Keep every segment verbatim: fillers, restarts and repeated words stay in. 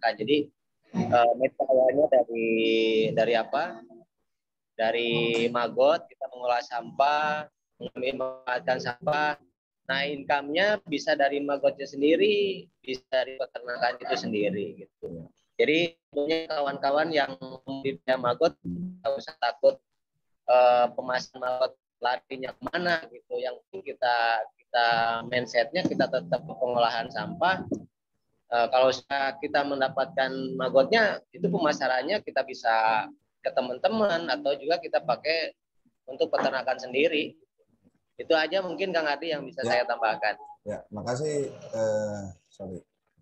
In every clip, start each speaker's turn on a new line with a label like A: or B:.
A: peternakan. Jadi uh, metodenya dari dari apa? Dari maggot kita mengolah sampah, memanfaatkan sampah. Nah, income-nya bisa dari maggotnya sendiri, bisa dari peternakan itu sendiri gitu. Jadi punya kawan-kawan yang punya maggot nggak usah takut uh, pemasaran maggot larinya kemana gitu. Yang kita kita mindsetnya kita tetap pengolahan sampah. Uh, kalau kita mendapatkan maggotnya itu pemasarannya kita bisa ke teman-teman atau juga kita pakai untuk peternakan sendiri. Itu aja mungkin Kang Adi yang bisa ya. Saya tambahkan.
B: Ya, makasih. Uh, sorry.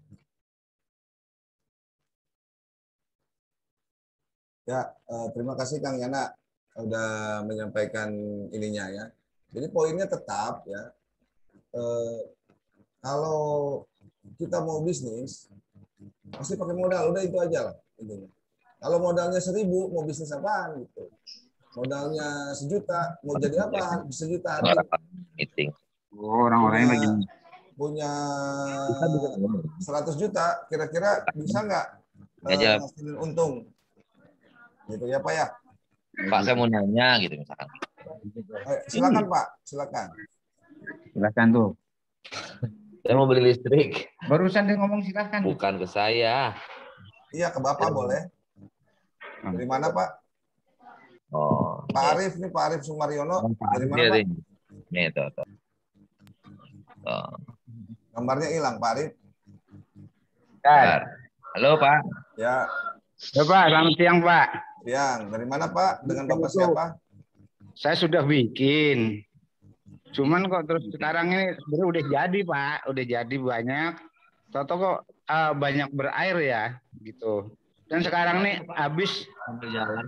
B: Ya, uh, terima kasih Kang Yana udah menyampaikan ininya ya. Jadi poinnya tetap ya. Uh, kalau kita mau bisnis pasti pakai modal, udah itu aja lah intinya. Kalau modalnya seribu, mau bisnis apaan gitu. Modalnya sejuta, mau jadi apa? Sejuta.
C: Meeting.
D: Oh, orang-orang lagi
B: punya seratus juta, kira-kira bisa nggak
C: uh,
B: hasilin untung? Gitu ya Pak ya?
C: Pak, saya mau nanya gitu misalkan.
B: Ayo, silakan Pak, silakan.
D: Silakan tuh.
C: Saya mau beli listrik.
D: Barusan dia ngomong silakan.
C: Bukan ke saya.
B: Iya, ke Bapak ya. Boleh. Dari mana Pak?
C: Oh.
B: Pak Arif nih, Pak Arif Sumaryono.
D: Oh, Pak
B: dari mana Pak?
C: Nih, tuh, tuh. Oh.
B: Gambarnya hilang Pak Arif.
D: Bentar.
C: Halo Pak.
B: Ya.
D: Ya Pak, selamat siang Pak.
B: Siang. Dari mana Pak? Dengan Bapak siapa?
D: Saya sudah bikin. Cuman kok terus sekarang ini sebenarnya udah jadi Pak, udah jadi banyak. Toto kok uh, banyak berair ya, gitu. Dan sekarang nih habis
C: jalan.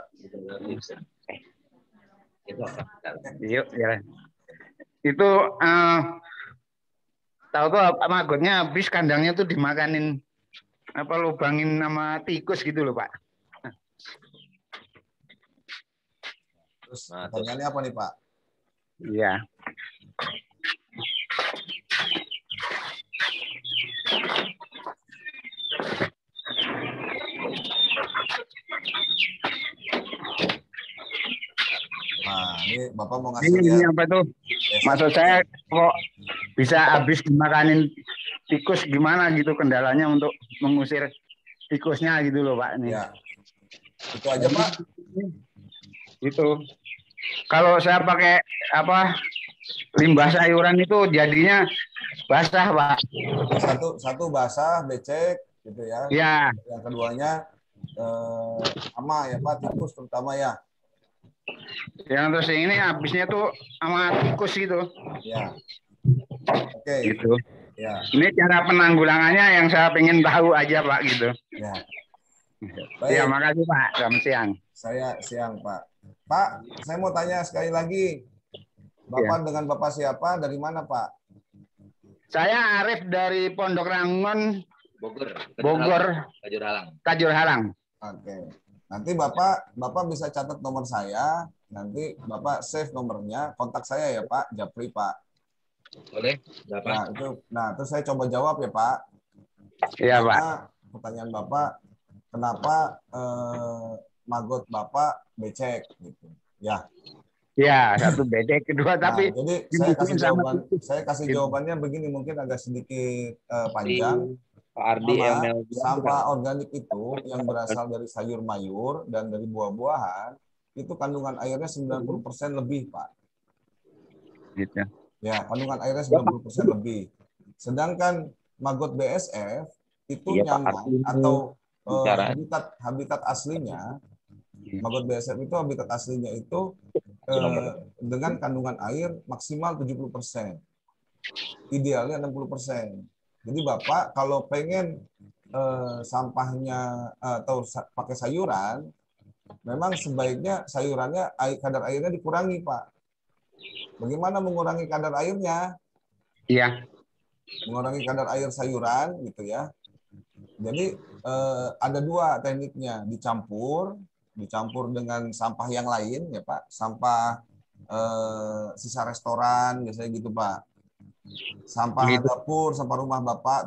D: Yuk, ya. Itu uh, tahu-tahu maggotnya habis, kandangnya tuh dimakanin apa lubangin sama tikus gitu loh Pak.
B: Terus pertanyaannya apa nih Pak?
D: Iya.
B: Nah, ini Bapak mau ngasih
D: ini,
B: lihat.
D: Ini apa tuh? Maksud saya kok bisa habis dimakanin tikus, gimana gitu kendalanya untuk mengusir tikusnya gitu loh Pak. Ini.
B: Ya. Itu aja Pak.
D: Itu. Kalau saya pakai apa limbah sayuran itu jadinya basah Pak.
B: Satu satu basah, becek gitu ya.
D: Ya.
B: Yang keduanya eh, sama ya Pak, tikus terutama ya.
D: Yang terus ini habisnya tuh sama tikus gitu.
B: Ya. Oke. Okay.
D: Gitu.
B: Ya.
D: Ini cara penanggulangannya yang saya pengen tahu aja Pak gitu.
B: Ya.
D: Baik. Ya, makasih Pak. Selamat siang.
B: Saya siang Pak. Pak, saya mau tanya sekali lagi. Bapak ya. Dengan Bapak siapa? Dari mana Pak?
D: Saya Arif dari Pondok Rangon,
C: Bogor.
D: Bogor.
C: Kajur Halang.
D: Kajur Halang.
B: Oke. Nanti Bapak Bapak bisa catat nomor saya. Nanti Bapak save nomornya, kontak saya ya Pak, Japri Pak.
C: Boleh. Bapak.
B: Nah itu, nah terus saya coba jawab ya Pak.
D: Iya Pak.
B: Pertanyaan Bapak, kenapa eh, maggot Bapak becek gitu? Ya.
D: Ya, satu becek, kedua
B: nah,
D: tapi
B: jadi saya kasih jawaban, saya kasih jawabannya begini, mungkin agak sedikit eh, panjang.
C: Pak Ardi
B: Mama,
C: M L
B: sampah organik itu yang berasal dari sayur mayur dan dari buah-buahan itu kandungan airnya sembilan puluh persen lebih, Pak.
D: Gitu.
B: Ya, kandungan airnya sembilan puluh persen lebih. Sedangkan maggot B S F itu
C: iya,
B: nyaman atau uh, habitat habitat aslinya, maggot B S F itu habitat aslinya itu uh, dengan kandungan air maksimal tujuh puluh persen. Idealnya enam puluh persen. Jadi Bapak kalau pengen uh, sampahnya uh, atau sa pakai sayuran, memang sebaiknya sayurannya air, kadar airnya dikurangi, Pak. Bagaimana mengurangi kadar airnya?
D: Iya.
B: Mengurangi kadar air sayuran, gitu ya. Jadi eh, ada dua tekniknya, dicampur, dicampur dengan sampah yang lain, ya Pak. Sampah eh, sisa restoran, biasanya gitu, Pak. Sampah
D: Gitu.
B: dapur, sampah rumah Bapak tuh,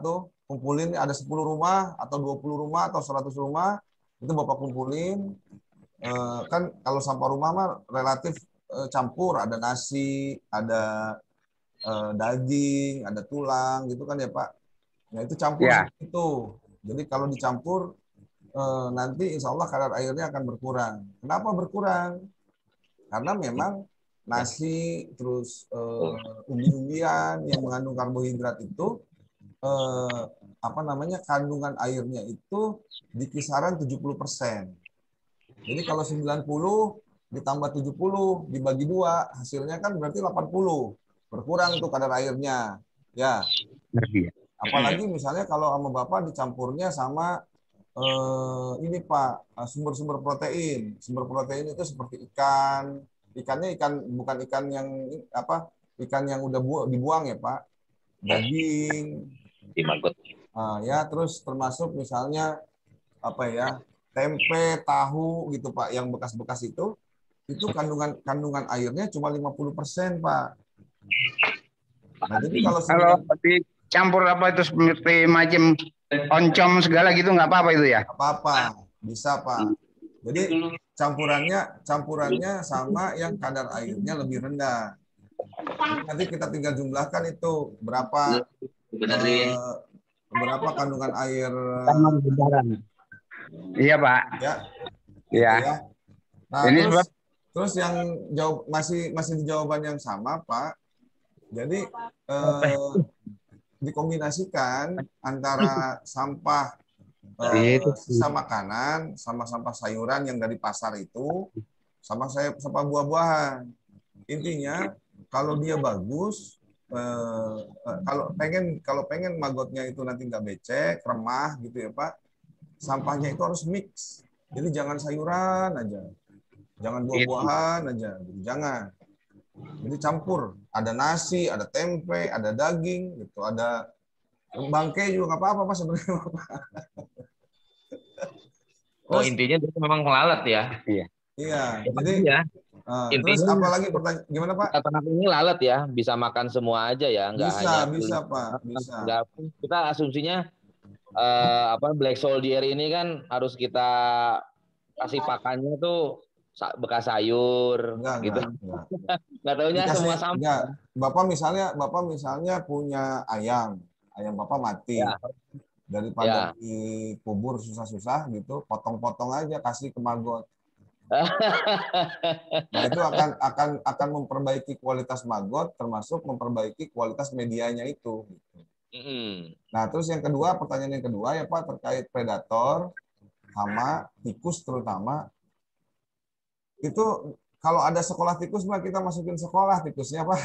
B: kumpulin ada sepuluh rumah atau dua puluh rumah atau seratus rumah, itu Bapak kumpulin. Eh, kan kalau sampah rumah mah relatif eh, campur, ada nasi, ada eh, daging, ada tulang gitu kan ya Pak. Nah itu campur
D: Ya.
B: seperti itu. Jadi kalau dicampur eh, nanti insya Allah kadar airnya akan berkurang. Kenapa berkurang? Karena memang nasi terus eh, umbi-umbian yang mengandung karbohidrat itu eh, apa namanya kandungan airnya itu di kisaran tujuh puluh persen. Jadi kalau sembilan puluh ditambah tujuh puluh dibagi dua hasilnya kan berarti delapan puluh. Berkurang tuh kadar airnya. Ya. Apalagi misalnya kalau sama Bapak dicampurnya sama eh, ini Pak, sumber-sumber protein. Sumber protein itu seperti ikan. Ikannya ikan bukan ikan yang apa? Ikan yang udah bu, dibuang ya Pak. Daging.
C: Di Magot.
B: Uh, ya, terus termasuk misalnya apa ya? Tempe, tahu gitu Pak, yang bekas-bekas itu itu kandungan kandungan airnya cuma lima puluh persen Pak. Nah, jadi kalau
D: kalau dicampur apa itu seperti macam oncom segala gitu nggak apa-apa itu ya?
B: Apa-apa, bisa Pak. Jadi campurannya campurannya sama yang kadar airnya lebih rendah. Jadi nanti kita tinggal jumlahkan itu berapa eh, berapa kandungan air.
D: Iya Pak.
B: Ya.
D: Iya.
B: Ya. Nah,
D: ini
B: terus,
D: sebab
B: terus yang jawab masih masih di jawaban yang sama Pak. Jadi eh, dikombinasikan antara sampah eh, sisa makanan sama sampah sayuran yang dari pasar itu sama saya sampah buah-buahan. Intinya kalau dia bagus eh, kalau pengen kalau pengen magotnya itu nanti nggak becek, remah gitu ya Pak. Sampahnya itu harus mix. Jadi jangan sayuran aja. Jangan buah-buahan aja. Jangan. Jadi campur. Ada nasi, ada tempe, ada daging, gitu. Ada bangkai juga nggak apa-apa Pak sebenarnya.
C: Oh, intinya itu memang lalat ya.
D: Iya.
B: Iya. Jadi
C: ya.
B: Uh,
C: intinya
B: terus apalagi pertanyaan gimana Pak?
C: Ternak ini lalat ya, bisa makan semua aja ya, nggak
B: bisa,
C: hanya
B: bisa Pak, bisa.
C: Nggak, kita asumsinya uh, apa Black Soldier ini kan harus kita kasih pakannya tuh bekas sayur,
B: enggak,
C: gitu.
B: Enggak,
C: nggak taunya
B: Dikasih,
C: semua sampah.
B: Enggak. Bapak misalnya, Bapak misalnya punya ayam, ayam Bapak mati, ya. Daripada ya. Dikubur susah-susah gitu, potong-potong aja kasih ke magot. Nah itu akan akan akan memperbaiki kualitas magot, termasuk memperbaiki kualitas medianya itu.
C: Mm.
B: Nah terus yang kedua, pertanyaan yang kedua ya Pak terkait predator, hama, tikus terutama. Itu kalau ada sekolah tikus Pak kita masukin sekolah tikusnya Pak.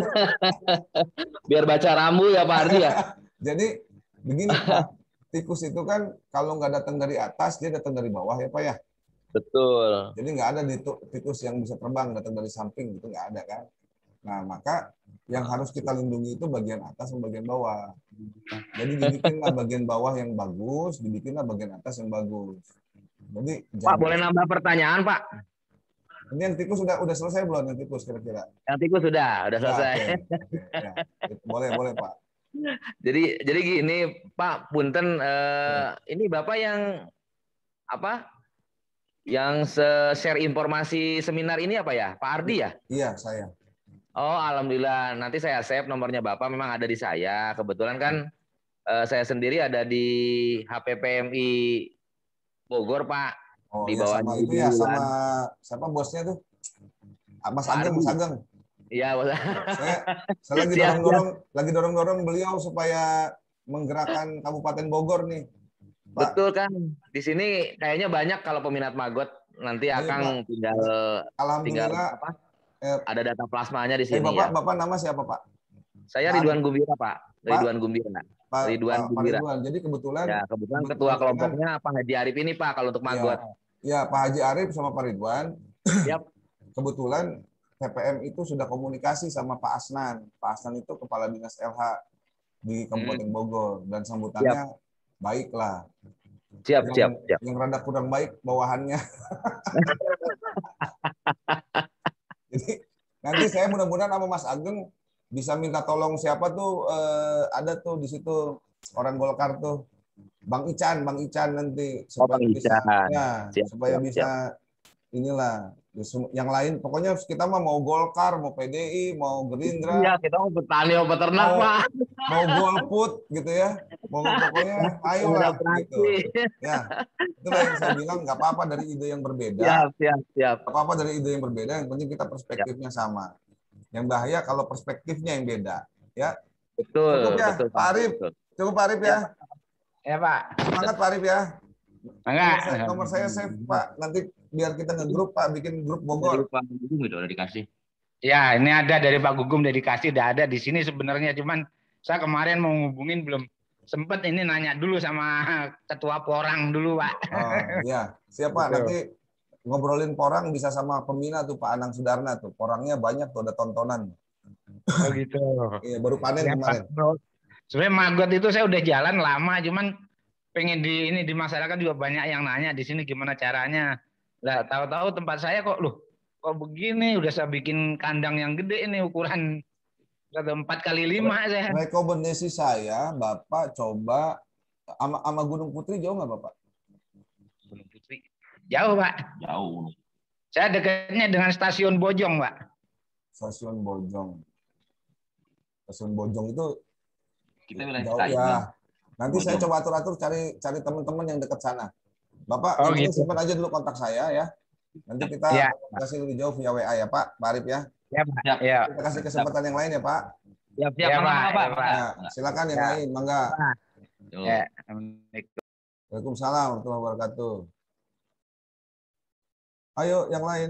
C: Biar baca rambu ya Pak Ardi ya.
B: Jadi begini Pak, tikus itu kan kalau nggak datang dari atas dia datang dari bawah ya Pak ya.
C: Betul.
B: Jadi nggak ada tikus yang bisa terbang datang dari samping gitu, nggak ada kan. Nah maka yang harus kita lindungi itu bagian atas dan bagian bawah. Jadi dibikinlah bagian bawah yang bagus, dibikinlah bagian atas yang bagus. Jadi
C: Pak jangan... boleh nambah pertanyaan Pak?
B: Ini yang tikus sudah udah selesai belum yang tikus kira-kira?
C: Yang tikus sudah, udah selesai.
B: Ya, okay. Ya. Boleh boleh Pak.
C: Jadi jadi gini Pak Punten, eh, ini Bapak yang apa? Yang share informasi seminar ini apa ya? Pak Ardi ya?
B: Iya, saya.
C: Oh, alhamdulillah. Nanti saya save nomornya Bapak, memang ada di saya. Kebetulan kan eh, saya sendiri ada di H P P M I Bogor, Pak.
B: Oh,
C: di
B: ya,
C: bawah
B: sama itu ya, sama siapa bosnya tuh? Mas Ageng, Mas Ageng.
C: Iya, Bos.
B: Saya, saya lagi dorong-dorong, lagi dorong-dorong beliau supaya menggerakkan Kabupaten Bogor nih. Pak.
C: Betul kan, di sini kayaknya banyak kalau peminat magot nanti akan Pak. tinggal
B: Alhamdulillah
C: tinggal apa? Eh, ada data plasmanya di sini.
B: Eh, Bapak,
C: ya.
B: Bapak nama siapa Pak?
C: Saya
B: Pak
C: Ridwan Gumbira Pak. Ridwan Gumbira.
B: Pak,
C: Ridwan
B: Pak,
C: Gumbira.
B: Ridwan. Jadi kebetulan.
C: Ya kebetulan ketua kelompoknya Pak Haji Arif ini Pak kalau untuk magot.
B: Ya, ya Pak Haji Arif sama Pak Ridwan.
C: Yap.
B: Kebetulan P P M itu sudah komunikasi sama Pak Asnan. Pak Asnan itu kepala dinas L H di Kabupaten hmm. Bogor dan sambutannya Yap. baiklah.
C: Siap,
B: yang,
C: siap, siap.
B: Yang rada kurang baik bawahannya. Jadi nanti saya mudah-mudahan sama Mas Ageng bisa minta tolong siapa tuh eh, ada tuh di situ orang Golkar tuh. Bang Ican, Bang Ican nanti
C: Oh,
B: supaya
C: Bang
B: bisa
C: Ican.
B: ya,
C: Siap,
B: supaya
C: siap,
B: bisa
C: siap.
B: inilah yang lain. Pokoknya kita mah mau Golkar, mau P D I, mau Gerindra.
C: Iya, kita mau petani, mau peternak,
B: mau,
C: Pak.
B: Mau golput gitu ya. Mau pokoknya ayolah gitu. Ya. Itulah yang saya bilang, nggak apa-apa dari ide yang berbeda.
C: Siap, siap, siap.
B: Nggak apa-apa dari ide yang berbeda, yang penting kita perspektifnya siap. sama. Yang bahaya kalau perspektifnya yang beda, ya.
C: Betul,
B: Cukup ya,
C: betul,
B: Pak Arif.
C: betul.
B: Cukup Pak Arif ya.
D: Ya, Pak.
B: Semangat Pak Arif ya.
D: Enggak.
B: Nomor saya, nomor saya save Pak. Nanti biar kita ngegrup Pak, bikin grup Bogor.
C: Dari Pak Gugum itu udah dikasih.
D: Ya, ini ada dari Pak Gugum udah dikasih, udah ada di sini sebenarnya. Cuman saya kemarin mau ngubungin belum sempet ini nanya dulu sama ketua Porang dulu, Pak.
B: Oh, iya. Siapa? Nanti ngobrolin Porang bisa sama pembina tuh Pak Anang Sudarna tuh. Porangnya banyak tuh, ada tontonan.
D: Oh gitu.
B: Iya, baru panen
D: Ya,
B: kemarin.
D: Pak. Sebenarnya Magot itu saya udah jalan lama, cuman pengen di ini di masyarakat juga banyak yang nanya di sini gimana caranya. Lah tahu-tahu tempat saya kok loh kok begini, udah saya bikin kandang yang gede ini ukuran empat kali lima saya.
B: Rekomendasi saya, Bapak coba ama, ama Gunung Putri jauh nggak Bapak?
D: Gunung Putri jauh Pak.
C: Jauh.
D: Saya dekatnya dengan stasiun Bojong Pak.
B: Stasiun Bojong. Stasiun Bojong itu
C: kita wilayah
B: jauh
C: kita,
B: ya. Nanti
C: Bojong.
B: saya coba atur-atur cari cari teman-teman yang dekat sana. Bapak,
D: Oh,
B: yang
D: gitu.
B: simpan aja dulu kontak saya ya. Nanti kita
D: ya.
B: kasih lebih jauh via W A ya Pak, Pak Arif ya.
D: Ya Pak. Ya.
B: Kita kasih kesempatan yang lain ya Pak.
C: Ya, siap,
D: Ya,
C: Pak.
D: Pak.
C: Pak.
D: Ya, Pak.
B: Ya, silakan yang
D: Ya.
B: lain, mangga.
D: Ya.
B: Waalaikumsalam warahmatullahi wabarakatuh. Ayo yang lain.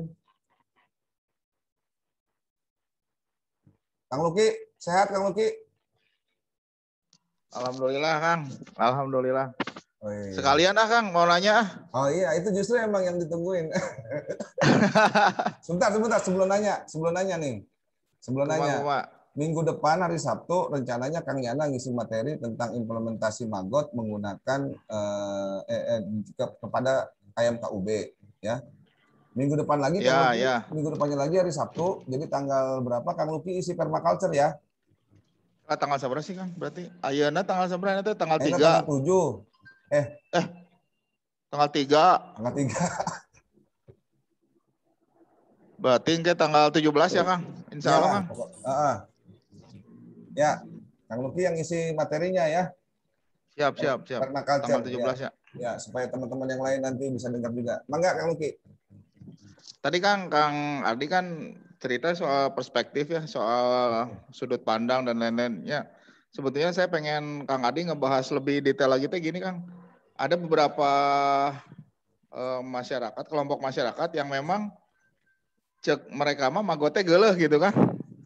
B: Kang Luki, sehat Kang Luki?
E: Alhamdulillah Kang, alhamdulillah.
B: Oh, iya.
E: Sekalian ah Kang, mau nanya.
B: Oh iya, itu justru emang yang ditungguin. sebentar, sebentar sebelum nanya, sebelum nanya nih, sebelum
E: Kuma,
B: nanya.
E: kuma.
B: Minggu depan hari Sabtu rencananya Kang Yana ngisi materi tentang implementasi Magot menggunakan eh, eh, eh, ke, kepada K M K U B ya. Minggu depan lagi,
E: Ya,
B: Kang Luki,
E: ya.
B: minggu depannya lagi hari Sabtu. Jadi tanggal berapa Kang Luki isi permaculture ya?
E: Ah, tanggal berapa sih Kang? Berarti ayeuna tanggal berapa itu? Tanggal
B: Ayeuna
E: tiga.
B: tanggal tujuh. Eh,
E: eh tanggal tiga.
B: Tanggal tiga.
E: Berarti ke tanggal tujuh belas ya Kang? Insya Allah
B: ya,
E: Kang.
B: Pokok, uh, uh. Ya, Kang Luki yang isi materinya ya.
E: Siap, siap, siap.
B: Permaculture,
E: Tanggal tujuh belas ya.
B: ya. Ya, supaya teman-teman yang lain nanti bisa dengar juga. Mangga Kang Luki.
E: Tadi Kang, Kang Ardi kan cerita soal perspektif ya, soal sudut pandang dan lain-lain. Ya, sebetulnya saya pengen Kang Ardi ngebahas lebih detail lagi tuh gini Kang. Ada beberapa eh, masyarakat, kelompok masyarakat yang memang cek mereka mah magote geuleuh gitu kan.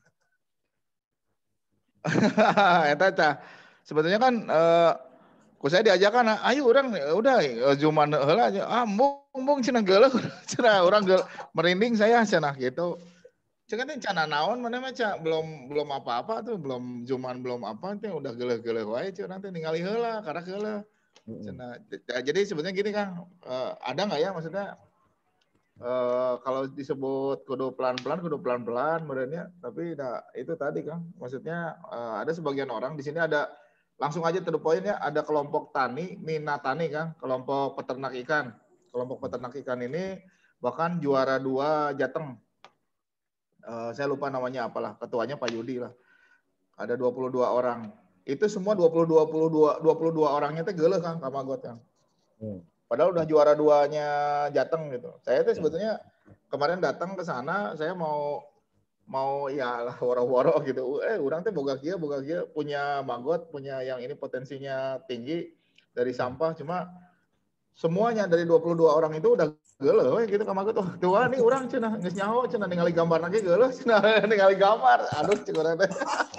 E: Eta tah. Sebetulnya kan eh, ku saya diajakan, ayo orang udah cuman heula aja. Ah, mung mung cenah geuleuh, cenah urang geuleuh merinding saya cenah gitu. Cenah teh cenah naon mana mah cenah belum belum apa-apa tuh, belum cuman belum apa teh udah geuleuh-geuleuh wae cenah teh ningali heula, karena geuleuh. Cenah. Jadi sebetulnya gini Kang, eh, ada nggak ya maksudnya Uh, kalau disebut kudu pelan-pelan, kudu pelan-pelan merenya, tapi nah, itu tadi Kang, maksudnya uh, ada sebagian orang di sini ada langsung aja to the point ya, ada kelompok tani, minatani Kang, kelompok peternak ikan, kelompok peternak ikan ini bahkan juara dua Jateng, uh, saya lupa namanya apalah, ketuanya Pak Yudi lah, ada dua puluh dua orang, itu semua dua puluh dua orangnya teh geuleuh Kang, kamagot Kang. Hmm. Padahal udah juara duanya Jateng gitu. Saya tuh sebetulnya kemarin datang ke sana, saya mau mau ya lah woro-woro gitu. Eh, orang tuh boga kia, boga kia punya magot, punya yang ini potensinya tinggi dari sampah. Cuma semuanya dari dua puluh dua orang itu udah geuleuh we gitu ka magot. Oh, tuh nih orang cenah geus nyaho cenah ningali gambar lagi geuleuh cenah ningali gambar. Aduh cek urang teh.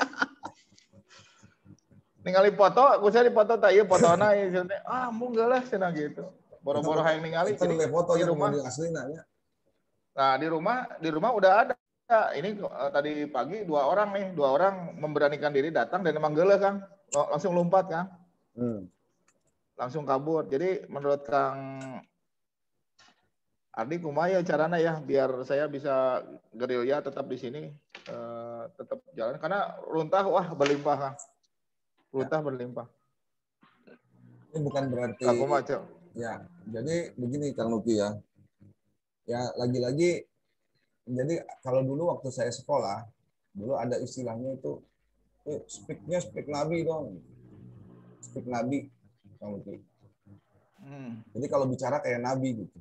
E: Ningali foto, aku saya di foto teh ieu fotona ieu ah mung geuleuh cenah gitu. Boro-boro hayang ningali
B: kita
E: jadi
B: foto
E: di
B: yang
E: rumah
B: aslinya ya.
E: Nah, di rumah di rumah udah ada. Ini uh, tadi pagi dua orang nih, dua orang memberanikan diri datang dan emang geuleuh Kang. Langsung lompat Kang. Hmm. Langsung kabur. Jadi menurut Kang Ardi kumaha carana ya biar saya bisa gerilya tetap di sini uh, tetap jalan karena runtah wah berlimpah Kang. Runtah ya. Berlimpah.
B: Ini bukan berarti
E: Aku macam.
B: ya. Jadi begini Kang Luki ya. Ya lagi-lagi jadi kalau dulu waktu saya sekolah, dulu ada istilahnya itu eh, speak-nya speak Nabi dong. Speak Nabi Kang Luki.
E: Hmm.
B: Jadi kalau bicara kayak Nabi gitu.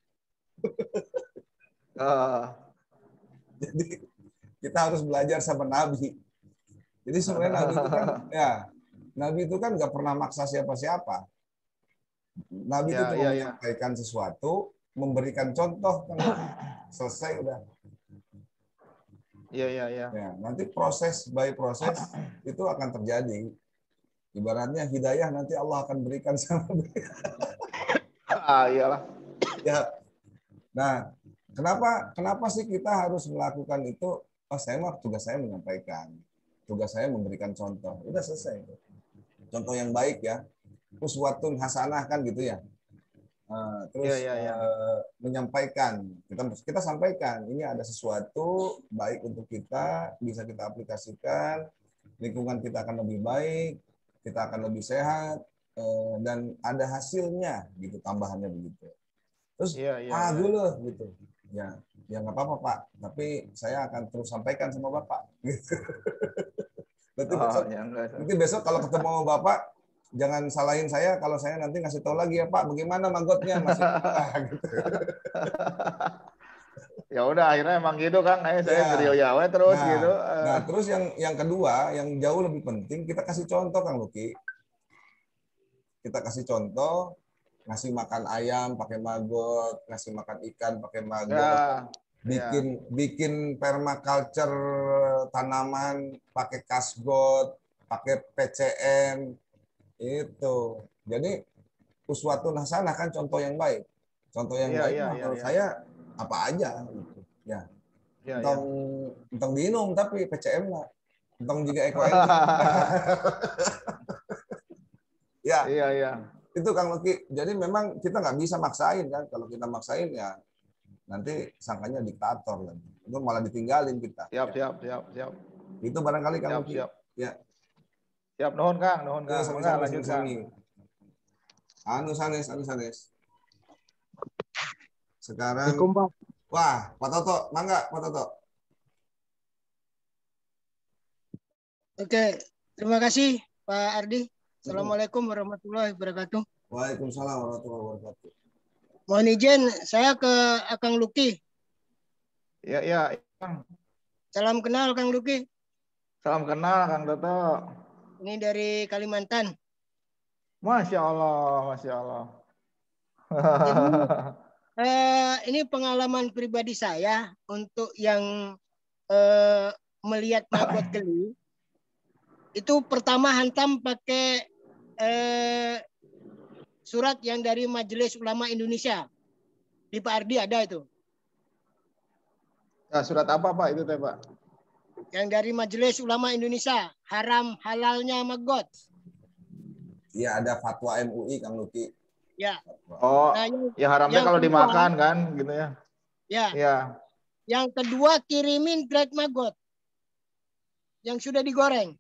E: Uh.
B: Jadi kita harus belajar sama Nabi. Jadi sebenarnya Nabi itu kan ya Nabi itu kan nggak pernah maksa siapa-siapa. Nabi itu
E: Ya,
B: cuma
E: ya, ya.
B: menyampaikan sesuatu, memberikan contoh, kan selesai udah.
E: Iya, iya, iya.
B: Ya, nanti proses by proses itu akan terjadi. Ibaratnya hidayah nanti Allah akan berikan sama dia.
E: Ah, iyalah.
B: Ya. Nah, kenapa kenapa sih kita harus melakukan itu? Oh, saya mah tugas saya menyampaikan. Tugas saya memberikan contoh. Udah selesai. Contoh yang baik ya. Uswatun hasanah kan gitu ya. Uh, terus
E: Ya, ya, ya.
B: Uh, menyampaikan kita kita sampaikan ini ada sesuatu baik untuk kita, bisa kita aplikasikan, lingkungan kita akan lebih baik, kita akan lebih sehat, uh, dan ada hasilnya gitu, tambahannya begitu. Terus
E: ya, ya,
B: ah
E: ya.
B: dulu gitu ya, ya nggak apa-apa Pak, tapi saya akan terus sampaikan sama Bapak gitu. Berarti
E: Oh,
B: besok,
E: ya, enggak.
B: nanti besok kalau ketemu sama Bapak, jangan salahin saya kalau saya nanti ngasih tahu lagi ya Pak, bagaimana manggotnya masih gitu.
E: Ya udah akhirnya emang gitu Kang, kayak saya
B: Ya.
E: gerilya terus
B: Nah,
E: gitu.
B: nah terus yang yang kedua, yang jauh lebih penting, kita kasih contoh Kang Luki. Kita kasih contoh, ngasih makan ayam pakai maggot, ngasih makan ikan pakai maggot,
E: Ya,
B: bikin
E: ya.
B: bikin permaculture tanaman pakai kasgot, pakai P C M itu. Jadi uswatun hasanah kan contoh yang baik. Contoh yang
E: Ya,
B: baik
E: ya,
B: mah
E: ya,
B: kalau
E: ya.
B: saya apa aja gitu. Ya.
E: Ya,
B: Entong
E: ya.
B: entong minum tapi P C M lah. Entong juga eko enzim. Ya.
E: Iya, iya.
B: Itu Kang Luki. Jadi memang kita nggak bisa maksain kan. Kalau kita maksain ya nanti sangkanya diktator kan. Itu malah ditinggalin kita.
E: Siap, siap, siap, siap.
B: Itu barangkali Kang
E: Siap,
B: Luki.
E: siap.
B: Ya.
E: Siap, nuhun Kang, nuhun
B: Ya,
E: Kang.
B: sami
E: Mangga
B: sami
E: lanjut
B: sami.
E: Kang.
B: Anu sanes, anu sanes. Sekarang
F: Assalamualaikum, Pak.
B: Wah, Pak Toto, mangga Pak Toto.
F: Oke, terima kasih Pak Ardi. Assalamualaikum warahmatullahi wabarakatuh.
B: Waalaikumsalam warahmatullahi wabarakatuh.
F: Mohon izin, saya ke Kang Luki.
E: Iya, iya, Kang.
F: Salam kenal Kang Luki.
E: Salam kenal Kang Toto.
F: Ini dari Kalimantan.
E: Masya Allah, Masya Allah.
F: Jadi, eh, ini pengalaman pribadi saya untuk yang eh, melihat maggot geli. Itu pertama hantam pakai eh, surat yang dari Majelis Ulama Indonesia. Di Pak Ardi ada itu.
E: Nah, surat apa Pak itu teh Pak?
F: Yang dari Majelis Ulama Indonesia, haram halalnya maggot.
B: Iya, ada fatwa M U I Kang Luki.
F: Ya.
E: Oh,
F: Nah, yang,
E: ya haramnya
F: yang
E: kalau
F: kedua,
E: dimakan kan gitu ya.
F: Ya.
E: Iya.
F: Yang kedua kirimin grade maggot yang sudah digoreng.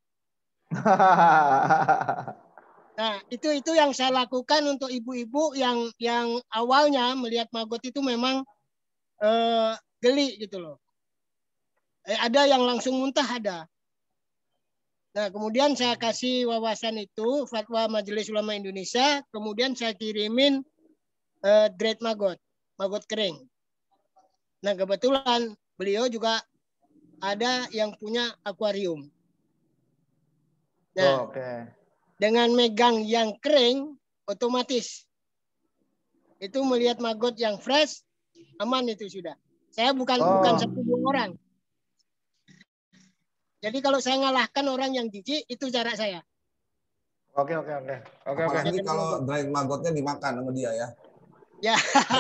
F: Nah, itu itu yang saya lakukan untuk ibu-ibu yang yang awalnya melihat maggot itu memang eh, geli gitu loh. Eh, ada yang langsung muntah ada. Nah, kemudian saya kasih wawasan itu fatwa Majelis Ulama Indonesia, kemudian saya kirimin eh, grade maggot, maggot kering. Nah, kebetulan beliau juga ada yang punya akuarium. Nah,
E: oh, oke. Okay.
F: Dengan megang yang kering, otomatis itu melihat maggot yang fresh, aman itu sudah. Saya bukan
E: oh.
F: bukan satu dua orang. Jadi kalau saya ngalahkan orang yang jijik, itu cara saya.
E: Oke, oke, oke. Oke, oke.
B: Apalagi kalau dry maggotnya dimakan sama dia ya.
F: Ya.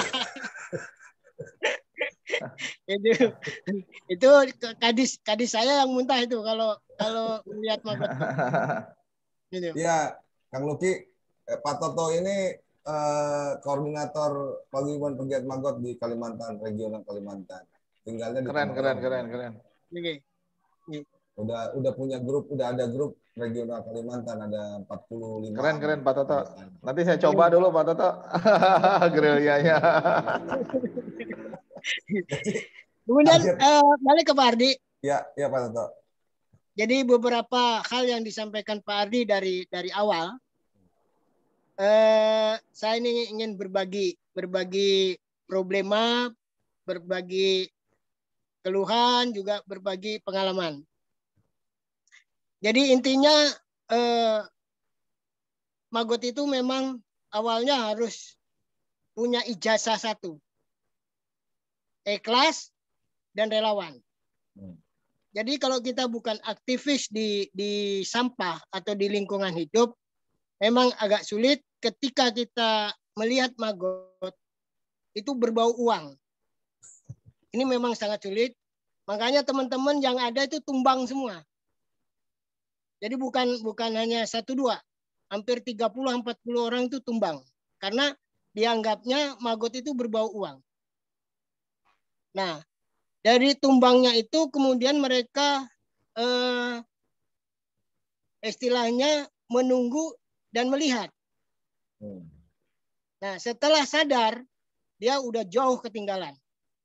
F: itu itu kadis kadis saya yang muntah itu kalau kalau melihat maggot.
B: Gitu. Ya, Kang Luki, eh, Pak Toto ini eh, koordinator paguyuban pegiat maggot di Kalimantan, regional Kalimantan. Tinggalnya di
E: keren,
B: Tamalong.
E: keren, keren, keren.
F: Oke.
B: Udah udah punya grup, udah ada grup regional Kalimantan ada empat puluh lima.
E: Keren keren Pak Toto. Nanti saya coba dulu Pak Toto. Gerilyanya.
F: Kemudian uh, balik ke Pak Ardi.
B: Ya, ya Pak Toto.
F: Jadi beberapa hal yang disampaikan Pak Ardi dari dari awal, uh, saya ini ingin berbagi berbagi problema, berbagi keluhan, juga berbagi pengalaman. Jadi intinya eh, Magot itu memang awalnya harus punya ijazah satu. Ikhlas dan relawan. Hmm. Jadi kalau kita bukan aktivis di, di sampah atau di lingkungan hidup, memang agak sulit ketika kita melihat Magot itu berbau uang. Ini memang sangat sulit. Makanya teman-teman yang ada itu tumbang semua. Jadi bukan bukan hanya satu dua, hampir tiga puluh empat puluh orang itu tumbang karena dianggapnya Magot itu berbau uang. Nah, dari tumbangnya itu kemudian mereka eh, istilahnya menunggu dan melihat. Nah, setelah sadar dia udah jauh ketinggalan.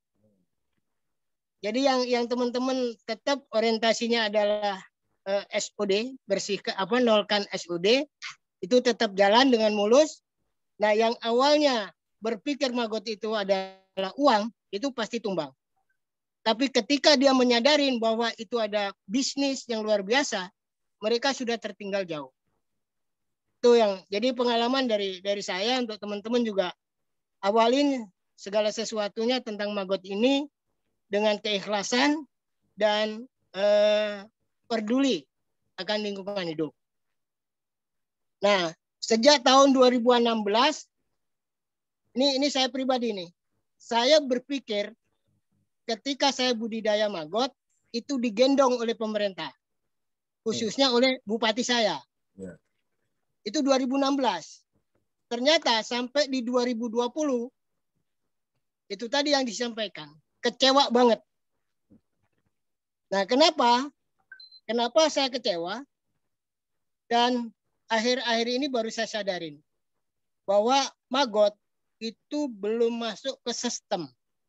F: Jadi yang yang teman-teman tetap orientasinya adalah S O D, bersih apa nolkan S O D, itu tetap jalan dengan mulus. Nah, yang awalnya berpikir Magot itu adalah uang, itu pasti tumbang. Tapi ketika dia menyadarin bahwa itu ada bisnis yang luar biasa, mereka sudah tertinggal jauh. Itu yang jadi pengalaman dari dari saya untuk teman-teman juga awalin segala sesuatunya tentang Magot ini dengan keikhlasan dan eh, peduli akan lingkungan hidup. Nah, sejak tahun dua ribu enam belas, ini ini saya pribadi nih, saya berpikir ketika saya budidaya Magot itu digendong oleh pemerintah, khususnya oleh bupati saya. Yeah. Itu dua ribu enam belas. Ternyata sampai di dua ribu dua puluh itu tadi yang disampaikan, kecewa banget. Nah, kenapa? Kenapa saya kecewa? Dan akhir-akhir ini baru saya sadarin bahwa Magot itu belum masuk ke sistem.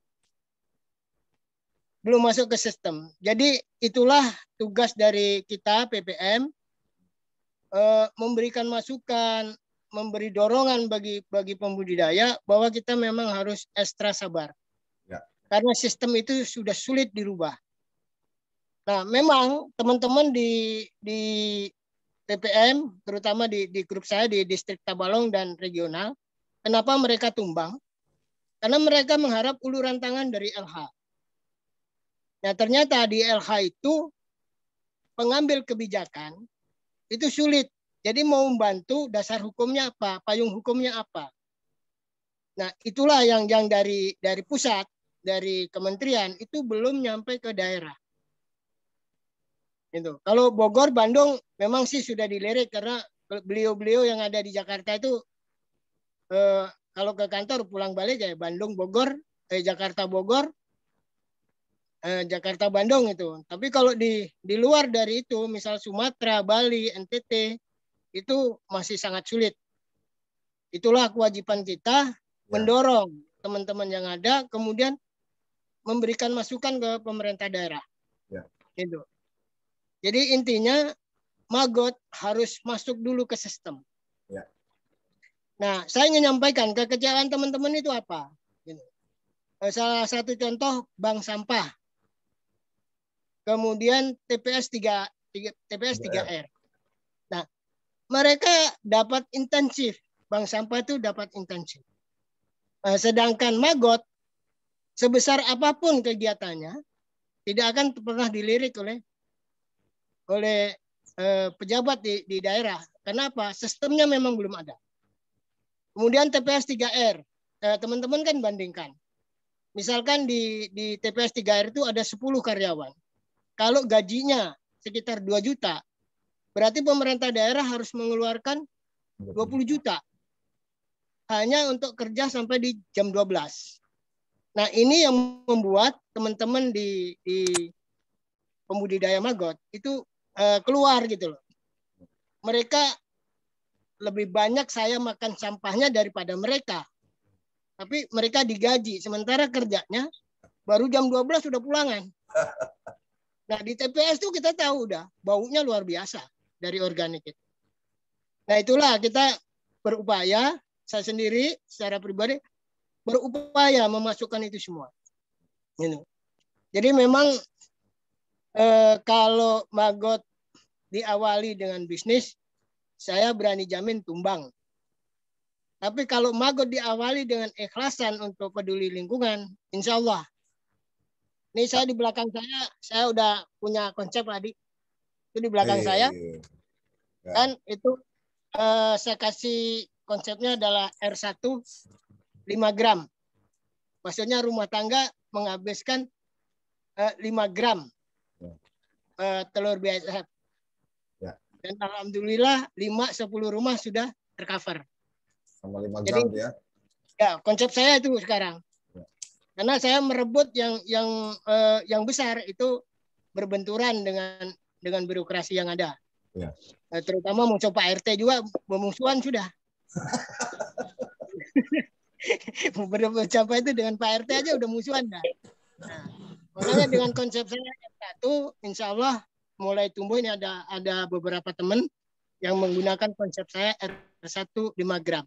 F: Belum masuk ke sistem. Jadi itulah tugas dari kita P P M eh, memberikan masukan, memberi dorongan bagi bagi pembudidaya bahwa kita memang harus ekstra sabar. Ya. Karena sistem itu sudah sulit dirubah. Nah, memang teman-teman di di P P M, terutama di, di grup saya di distrik Tabalong dan regional, kenapa mereka tumbang? Karena mereka mengharap uluran tangan dari L H. Nah, ternyata di L H itu pengambil kebijakan itu sulit. Jadi mau membantu dasar hukumnya apa, payung hukumnya apa. Nah, itulah yang yang dari dari pusat, dari kementerian itu belum nyampe ke daerah. Itu. Kalau Bogor, Bandung memang sih sudah dilirik karena beliau-beliau yang ada di Jakarta itu eh, kalau ke kantor pulang balik ya Bandung, Bogor, eh, Jakarta, Bogor, eh, Jakarta, Bandung itu. Tapi kalau di di luar dari itu, misal Sumatera, Bali, N T T itu masih sangat sulit. Itulah kewajiban kita ya. Mendorong teman-teman yang ada, kemudian memberikan masukan ke pemerintah daerah. Ya. Itu. Jadi intinya Magot harus masuk dulu ke sistem. Ya. Nah, saya ingin menyampaikan kekecewaan teman-teman itu apa? Salah satu contoh bank sampah. Kemudian T P S tiga R. Nah, mereka dapat intensif. Bank sampah itu dapat intensif. Nah, sedangkan Magot sebesar apapun kegiatannya tidak akan pernah dilirik oleh oleh eh, pejabat di, di daerah. Kenapa? Sistemnya memang belum ada. Kemudian T P S tiga R. Teman-teman eh, kan bandingkan. Misalkan di, di T P S tiga R itu ada sepuluh karyawan. Kalau gajinya sekitar dua juta, berarti pemerintah daerah harus mengeluarkan dua puluh juta. Hanya untuk kerja sampai di jam dua belas. Nah, ini yang membuat teman-teman di, di pembudidaya Magot itu keluar gitu loh. mereka lebih banyak saya makan sampahnya daripada mereka. Tapi mereka digaji, sementara kerjanya baru jam dua belas sudah pulangan. Nah di T P S itu kita tahu udah baunya luar biasa dari organik itu. Nah itulah kita berupaya, saya sendiri secara pribadi berupaya memasukkan itu semua. Jadi memang eh, kalau Magot diawali dengan bisnis, saya berani jamin tumbang. Tapi kalau Magot diawali dengan ikhlasan untuk peduli lingkungan, insya Allah. Ini saya di belakang saya, saya udah punya konsep tadi. Itu di belakang hey, saya. Yeah. Dan itu eh, saya kasih konsepnya adalah R satu lima gram. Maksudnya rumah tangga menghabiskan eh, lima gram eh, telur B A S F. Yeah. Dan alhamdulillah lima sepuluh rumah sudah tercover.
B: Sama lima gram. Jadi, ya.
F: Ya, konsep saya itu sekarang. Ya. Karena saya merebut yang yang eh, yang besar itu berbenturan dengan dengan birokrasi yang ada. Ya. Nah, terutama muncul Pak R T juga bermusuhan sudah. Berapa itu dengan Pak R T aja udah musuhan dah. Nah, makanya dengan konsep saya yang satu, insya Allah mulai tumbuh ini ada ada beberapa teman yang menggunakan konsep saya R satu lima gram.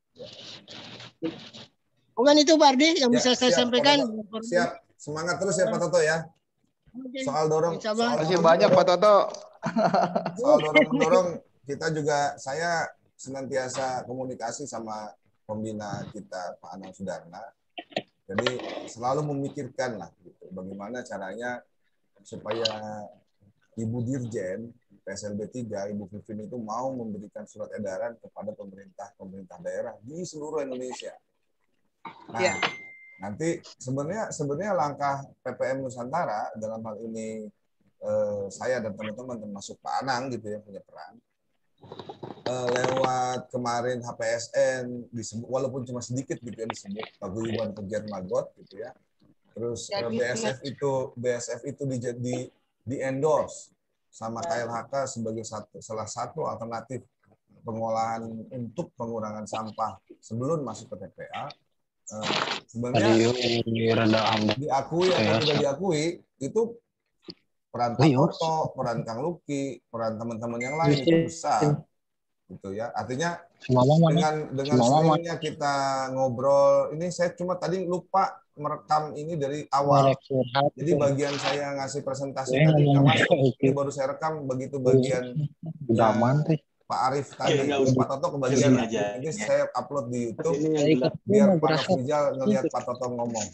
F: Bukan itu Pak Ardi yang ya, bisa saya siap, sampaikan.
B: Siap, semangat terus ya Pak Toto ya. Soal dorong, soal
E: masih banyak Pak Toto.
B: Soal dorong-dorong kita juga saya senantiasa komunikasi sama pembina kita Pak Anang Sudarna. Jadi selalu memikirkan lah gitu, bagaimana caranya supaya Ibu Dirjen P S L B tiga, Ibu Vivin itu mau memberikan surat edaran kepada pemerintah-pemerintah daerah di seluruh Indonesia. Nah, ya. Nanti sebenarnya sebenarnya langkah P P M Nusantara dalam hal ini eh, saya dan teman-teman termasuk Pak Anang gitu ya punya peran. Eh, lewat kemarin H P S N disebut walaupun cuma sedikit gitu ya disebut paguyuban pegiat Magot gitu ya. Terus eh, B S F itu B S F itu di di, di endorse sama K L H K sebagai satu, salah satu alternatif pengolahan untuk pengurangan sampah sebelum masuk ke T P A. Eh, sebenarnya diakui atau tidak diakui itu peran Pak Toto, peran Kang Luki, peran teman-teman yang lain itu besar, gitu ya. Artinya dengan dengan seringnya kita ngobrol, ini saya cuma tadi lupa merekam ini dari awal. Jadi bagian saya ngasih presentasi tadi nggak masuk. Ini baru saya rekam begitu bagian Pak Arif tadi, Pak Toto kebagian. Ini saya upload di YouTube biar Pak Nofrijal ngelihat Pak Toto ngomong.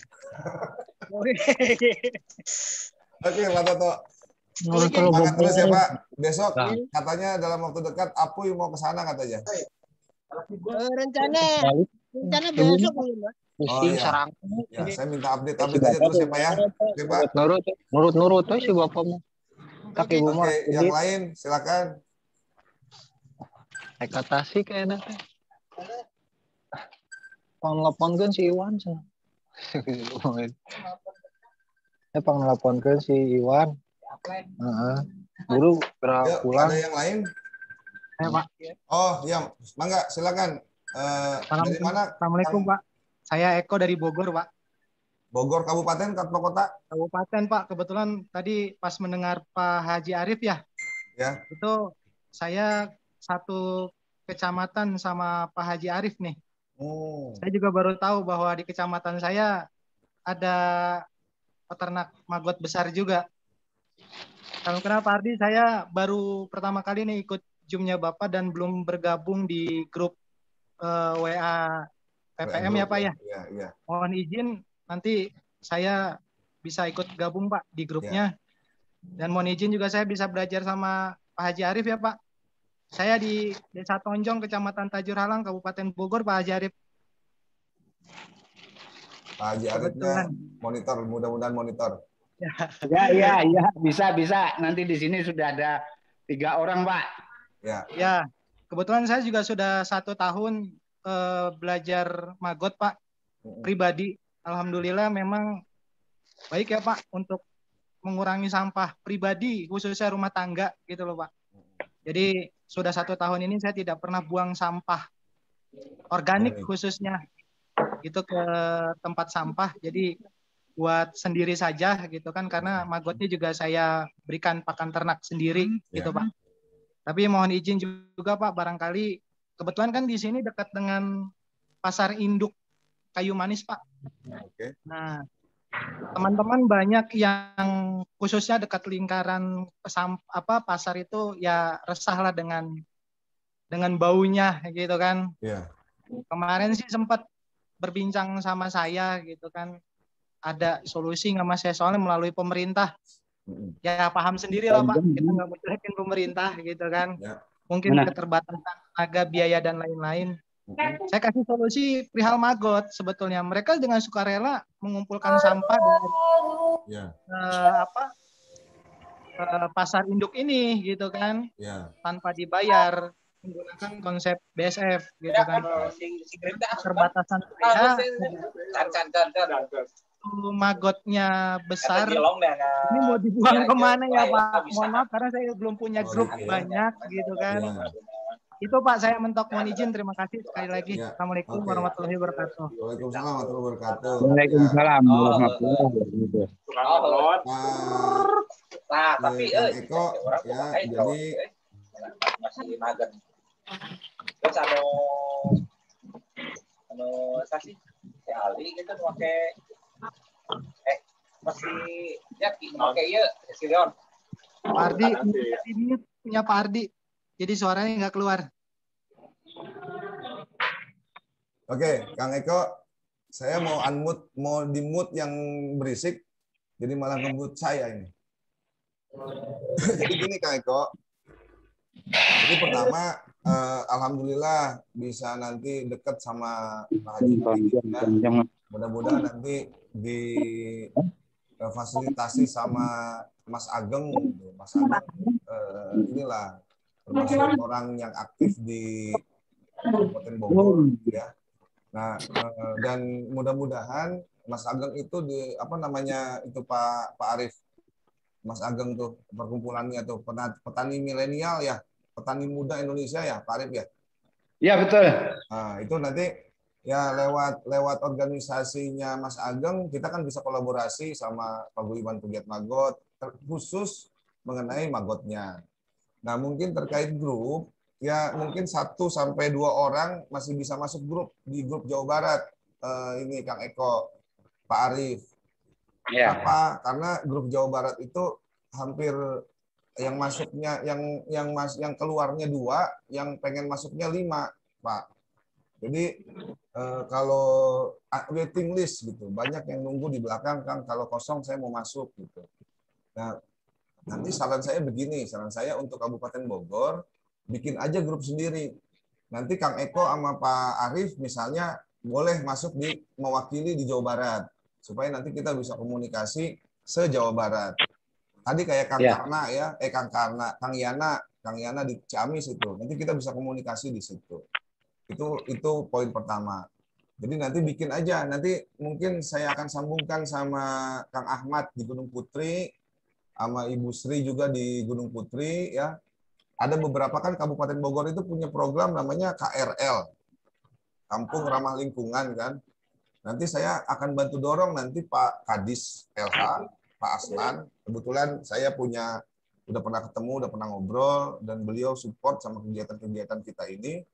B: Oke Pak Toto. Semangat terus ya Pak. Besok katanya dalam waktu dekat Apuy mau ke sana katanya.
F: Rencana rencana besok Pak.
B: Oh iya. Ya, saya minta update update aja terus ya Pak ya. Oke Pak.
G: Nurut nurut nurut tuh si bapakmu.
B: Oke, Oke, yang lain silakan.
G: Ekatasi kayaknya teh. Panglapon si Iwan sih. Eh panglapon si Iwan. Heeh. Buru berapa pulang.
B: Ada yang lain?
G: Eh Pak.
B: Oh, iya, mangga silakan. Eh, dari mana?
H: Assalamualaikum Pak. Saya Eko dari Bogor, Pak.
B: Bogor Kabupaten atau Kota?
H: Kabupaten, Pak. Kebetulan tadi pas mendengar Pak Haji Arif ya,
B: ya.
H: Itu saya satu kecamatan sama Pak Haji Arif nih.
B: Oh.
H: Saya juga baru tahu bahwa di kecamatan saya ada peternak Magot besar juga. Kalau kenapa Ardi, saya baru pertama kali nih ikut Zoom-nya Bapak dan belum bergabung di grup uh, W A P P M ya Pak ya.
B: Ya, ya.
H: Mohon izin nanti saya bisa ikut gabung Pak di grupnya. Ya. Dan mohon izin juga saya bisa belajar sama Pak Haji Arif ya Pak. Saya di Desa Tonjong, Kecamatan Tajur Halang, Kabupaten Bogor, Pak Haji Arif.
B: Pak Haji Arifnya monitor, mudah-mudahan monitor.
D: Ya, ya, ya, ya, bisa, bisa. Nanti di sini sudah ada tiga orang Pak.
B: Ya.
H: Ya, kebetulan saya juga sudah satu tahun eh, belajar Magot Pak pribadi. Alhamdulillah memang baik ya Pak untuk mengurangi sampah pribadi khususnya rumah tangga gitu loh Pak. Jadi sudah satu tahun ini saya tidak pernah buang sampah organik khususnya itu ke tempat sampah. Jadi buat sendiri saja gitu kan, karena magotnya juga saya berikan pakan ternak sendiri gitu Pak. Tapi mohon izin juga Pak, barangkali kebetulan kan di sini dekat dengan pasar induk Kayu Manis Pak.
B: Oke.
H: Nah, teman-teman banyak yang khususnya dekat lingkaran pesam, apa pasar itu ya resahlah dengan dengan baunya gitu kan.
B: Iya.
H: Kemarin sih sempat berbincang sama saya gitu kan, ada solusi nggak Mas ya, soalnya melalui pemerintah. Ya paham sendiri lah Pak, kita nggak menjelekin pemerintah gitu kan.
B: Ya.
H: Mungkin keterbatasan tenaga, biaya dan lain-lain. Saya kasih solusi perihal magot sebetulnya. Mereka dengan sukarela mengumpulkan sampah dari
B: ya.
H: uh, apa uh, pasar induk ini gitu kan,
B: ya.
H: tanpa dibayar, menggunakan konsep B S F gitu kan. Keterbatasan magotnya besar. Ini mau dibuang kemana ya Pak? Mohon maaf karena saya belum punya grup banyak gitu kan. Itu Pak, saya mentok, mohon izin, terima kasih sekali lagi. Ya. Assalamualaikum okay. warahmatullahi wabarakatuh.
B: Waalaikumsalam warahmatullahi wabarakatuh.
C: Waalaikumsalam warahmatullahi wabarakatuh.
B: Nah, tapi eh Eko ya, jadi
A: masih mager. Terus anu anu sasi sekali gitu pakai eh masih yakin pakai ieu si Leon.
H: Pak Ardi, ini punya Pak Ardi. Jadi suaranya nggak keluar.
B: Oke, Kang Eko, saya mau unmute, mau di mute yang berisik, jadi malah nge-mute saya ini. Jadi gini Kang Eko, jadi pertama, eh, alhamdulillah bisa nanti dekat sama Pak Haji. Ya. Mudah-mudahan nanti difasilitasi sama Mas Ageng, Mas Ageng, eh, inilah termasuk orang yang aktif di Kabupaten Bogor ya. Nah, dan mudah-mudahan Mas Ageng itu di apa namanya itu Pak Pak Arif, Mas Ageng tuh perkumpulannya tuh petani milenial ya, petani muda Indonesia ya, Pak Arif ya.
D: Iya betul.
B: Nah, itu nanti ya lewat lewat organisasinya Mas Ageng kita kan bisa kolaborasi sama Pak Guyuban Pegiat Magot khusus mengenai magotnya. Nah, mungkin terkait grup, ya mungkin satu sampai dua orang masih bisa masuk grup di grup Jawa Barat. Eh, ini Kang Eko, Pak Arif. Ya. Apa? Karena grup Jawa Barat itu hampir yang masuknya, yang yang mas, yang keluarnya dua, yang pengen masuknya lima, Pak. Jadi eh, kalau waiting list gitu, banyak yang nunggu di belakang, Kang. Kalau kosong saya mau masuk gitu. Nah. Nanti saran saya begini, saran saya untuk Kabupaten Bogor, bikin aja grup sendiri. Nanti Kang Eko sama Pak Arif misalnya boleh masuk di mewakili di Jawa Barat, supaya nanti kita bisa komunikasi se-Jawa Barat. Tadi kayak Kang ya. Karna ya, eh Kang Karna, Kang Yana, Kang Yana di Ciamis itu. Nanti kita bisa komunikasi di situ. Itu itu poin pertama. Jadi nanti bikin aja, nanti mungkin saya akan sambungkan sama Kang Ahmad di Gunung Putri, sama Ibu Sri juga di Gunung Putri ya. Ada beberapa kan Kabupaten Bogor itu punya program namanya K R L, Kampung Ramah Lingkungan kan. Nanti saya akan bantu dorong nanti Pak Kadis L H, Pak Aslan. Kebetulan saya punya udah pernah ketemu, udah pernah ngobrol dan beliau support sama kegiatan-kegiatan kita ini.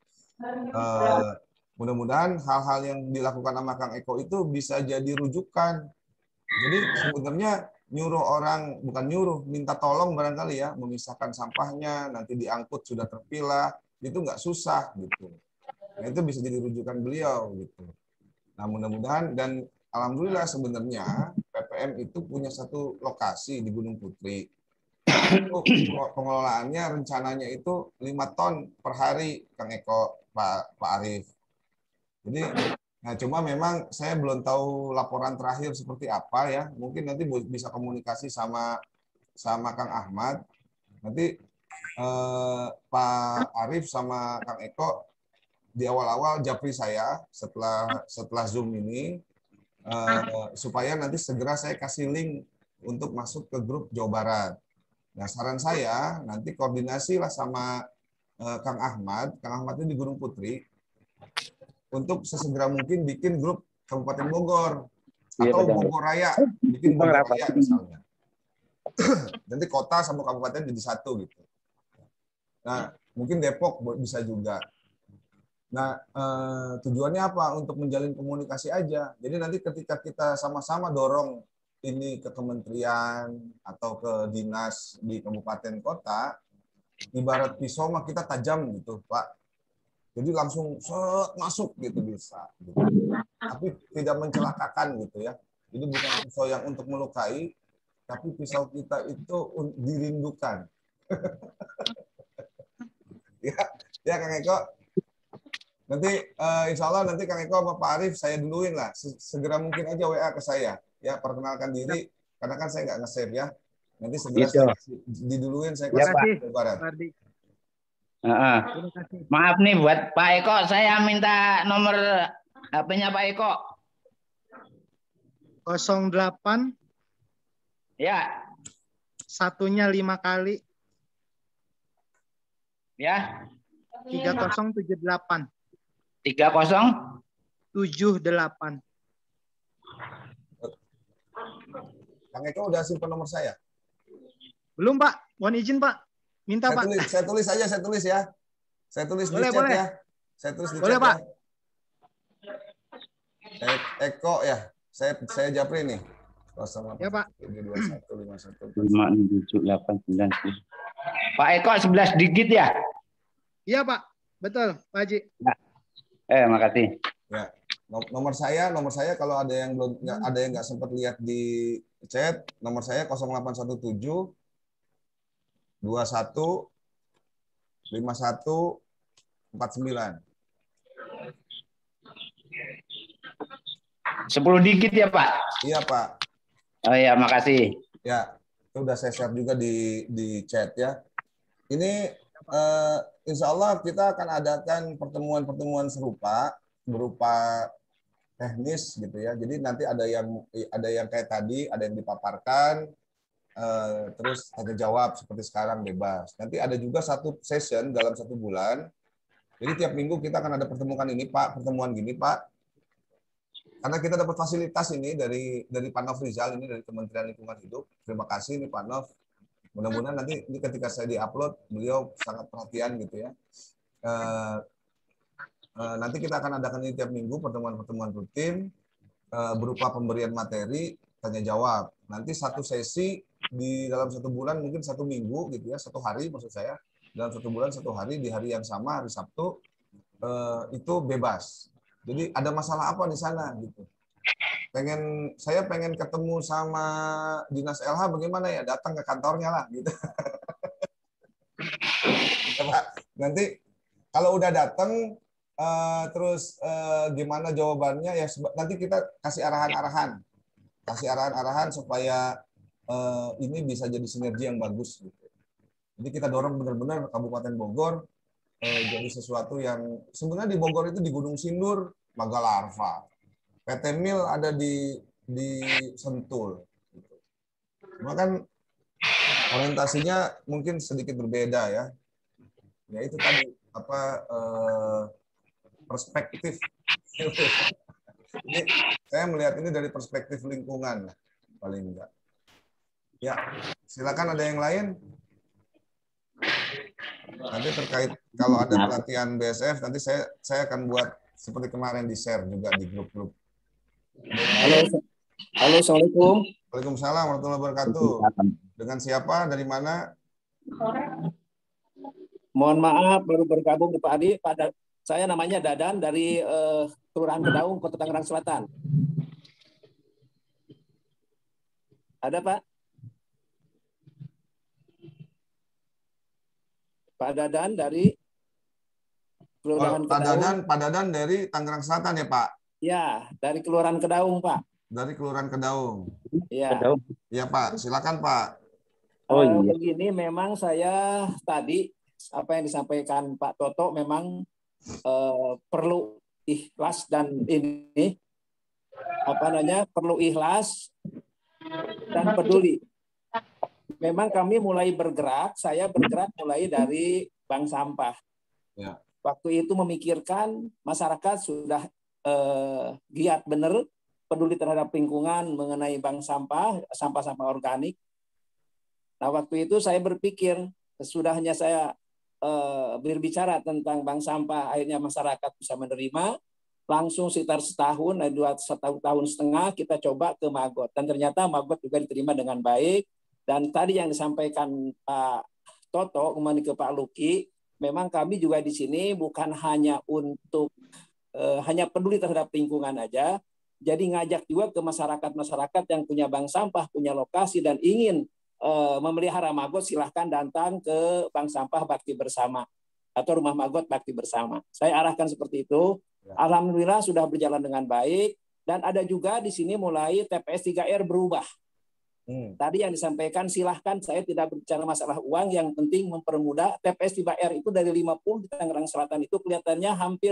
B: Uh, mudah-mudahan hal-hal yang dilakukan sama Kang Eko itu bisa jadi rujukan. Jadi sebenarnya nyuruh orang, bukan nyuruh, minta tolong barangkali ya, memisahkan sampahnya, nanti diangkut sudah terpilah, itu nggak susah gitu. Nah itu bisa jadi rujukan beliau gitu. Nah mudah-mudahan, dan alhamdulillah sebenarnya P P M itu punya satu lokasi di Gunung Putri. Itu pengelolaannya rencananya itu lima ton per hari, Kang Eko, Pak, Pak Arif. Jadi nah, cuma memang saya belum tahu laporan terakhir seperti apa ya. Mungkin nanti bisa komunikasi sama sama Kang Ahmad. Nanti eh, Pak Arif sama Kang Eko di awal-awal japri saya setelah setelah Zoom ini eh, supaya nanti segera saya kasih link untuk masuk ke grup Jawa Barat. Nah, saran saya nanti koordinasi lah sama eh, Kang Ahmad. Kang Ahmad ini di Gunung Putri untuk sesegera mungkin bikin grup Kabupaten Bogor atau Bogor Raya, bikin Bogor Raya misalnya. Nanti kota sama kabupaten jadi satu gitu. Nah, mungkin Depok bisa juga. Nah, eh, tujuannya apa? Untuk menjalin komunikasi aja. Jadi nanti ketika kita sama-sama dorong ini ke kementerian atau ke dinas di kabupaten kota, ibarat pisau mah kita tajam gitu, Pak. Jadi langsung set masuk gitu bisa. Gitu. Tapi tidak mencelakakan gitu ya. Jadi bukan pisau yang untuk melukai, tapi pisau kita itu dirindukan. ya, ya Kang Eko. Nanti uh, insya Allah nanti Kang Eko sama Pak Arief saya duluin lah. Segera mungkin aja W A ke saya. Ya, perkenalkan diri. Karena kan saya nggak nge-save ya. Nanti segera
D: Gitu.
B: saya diduluin, saya kasih
H: ya,
B: Pak.
D: Uh, uh. Maaf nih buat Pak Eko, saya minta nomor H P-nya Pak Eko.
H: nol delapan.
D: Ya.
H: Satunya lima kali.
D: Ya.
H: tiga nol tujuh delapan.
D: tiga nol
H: tujuh delapan.
B: Kang Eko udah simpan nomor saya?
H: Belum, Pak. Mohon izin, Pak. Minta,
B: saya
H: Pak.
B: Tulis, saya tulis aja, saya tulis ya. Saya tulis
H: boleh,
B: di chat
H: boleh.
B: ya. Saya tulis di
H: boleh,
B: chat
H: Pak.
B: ya. Eko ya. Saya saya Japri nih.
H: Ya, Pak.
D: lima enam tujuh delapan sembilan. Pak Eko sebelas digit ya?
H: Iya, Pak. Betul, Pak Haji.
D: Ya. Eh, makasih.
B: Ya. Nomor saya, nomor saya kalau ada yang belum nggak ada yang nggak sempat lihat di chat, nomor saya nol delapan satu tujuh dua satu lima satu empat sembilan.
D: sepuluh digit ya, Pak?
B: Iya, Pak.
D: Oh ya, makasih.
B: Ya, itu udah saya share juga di di chat ya. Ini eh, insya Allah kita akan adakan pertemuan-pertemuan serupa berupa teknis gitu ya. Jadi nanti ada yang ada yang kayak tadi, ada yang dipaparkan, eh, terus tanya jawab seperti sekarang bebas. Nanti ada juga satu session dalam satu bulan. Jadi tiap minggu kita akan ada pertemuan ini, Pak, pertemuan gini, Pak. Karena kita dapat fasilitas ini dari dari Pak Nov Rizal ini dari Kementerian Lingkungan Hidup. Terima kasih nih Pak Nov. Mudah-mudahan nanti ini ketika saya diupload beliau sangat perhatian gitu ya. Eh, eh, nanti kita akan adakan ini tiap minggu pertemuan-pertemuan rutin eh, berupa pemberian materi, tanya jawab. Nanti satu sesi di dalam satu bulan mungkin satu minggu gitu ya, satu hari maksud saya. Dalam satu bulan satu hari di hari yang sama hari Sabtu eh, itu bebas. Jadi ada masalah apa di sana gitu. Pengen saya pengen ketemu sama Dinas L H bagaimana ya? Datang ke kantornya lah gitu. Nanti kalau udah datang uh, terus uh, gimana jawabannya ya nanti kita kasih arahan-arahan. Kasih arahan-arahan supaya uh, ini bisa jadi sinergi yang bagus gitu. Jadi kita dorong benar-benar Kabupaten Bogor uh, jadi sesuatu yang sebenarnya di Bogor itu di Gunung Sindur Magalarva. P T Mil ada di di Sentul. Cuma kan orientasinya mungkin sedikit berbeda ya. Ya itu tadi apa eh, perspektif. Ini saya melihat ini dari perspektif lingkungan paling enggak. Ya, silakan ada yang lain. Nanti terkait kalau ada pelatihan B S F nanti saya saya akan buat seperti kemarin di share juga di grup-grup.
I: Halo, halo, assalamualaikum.
B: Waalaikumsalam warahmatullahi wabarakatuh. Dengan siapa? Dari mana?
I: Mohon maaf baru bergabung Pak Adi. Pada saya namanya Dadan dari uh, Kelurahan Kedaung, Kota Tangerang Selatan. Ada Pak? Pak Dadan dari Kelurahan
B: oh, Pak
I: Kedaung.
B: Dadan, Pak Dadan dari Tangerang Selatan ya Pak?
I: Ya, dari Kelurahan Kedaung Pak.
B: Dari Kelurahan Kedaung.
I: Ya.
B: Ya Pak, silakan Pak.
I: Oh iya. Begini, memang saya tadi apa yang disampaikan Pak Toto memang eh, perlu ikhlas dan ini apa namanya perlu ikhlas dan peduli. memang kami mulai bergerak, saya bergerak mulai dari bank sampah.
B: Ya.
I: Waktu itu memikirkan masyarakat sudah eh, giat benar, peduli terhadap lingkungan mengenai bank sampah, sampah-sampah organik. Nah, waktu itu saya berpikir, sesudahnya saya eh, berbicara tentang bank sampah, akhirnya masyarakat bisa menerima, langsung sekitar setahun, dua setahun tahun setengah kita coba ke Magot. Dan ternyata Magot juga diterima dengan baik. Dan tadi yang disampaikan Pak Toto, kembali ke Pak Luki, memang kami juga di sini bukan hanya untuk eh, hanya peduli terhadap lingkungan aja, jadi ngajak juga ke masyarakat-masyarakat yang punya bank sampah, punya lokasi dan ingin eh, memelihara Magot, silahkan datang ke bank sampah Bakti Bersama atau rumah Magot Bakti Bersama. Saya arahkan seperti itu. Alhamdulillah sudah berjalan dengan baik dan ada juga di sini mulai T P S tiga R berubah. Hmm. Tadi yang disampaikan silahkan, saya tidak berbicara masalah uang, yang penting mempermudah. T P S tiga R itu dari lima puluh di Tangerang Selatan itu kelihatannya hampir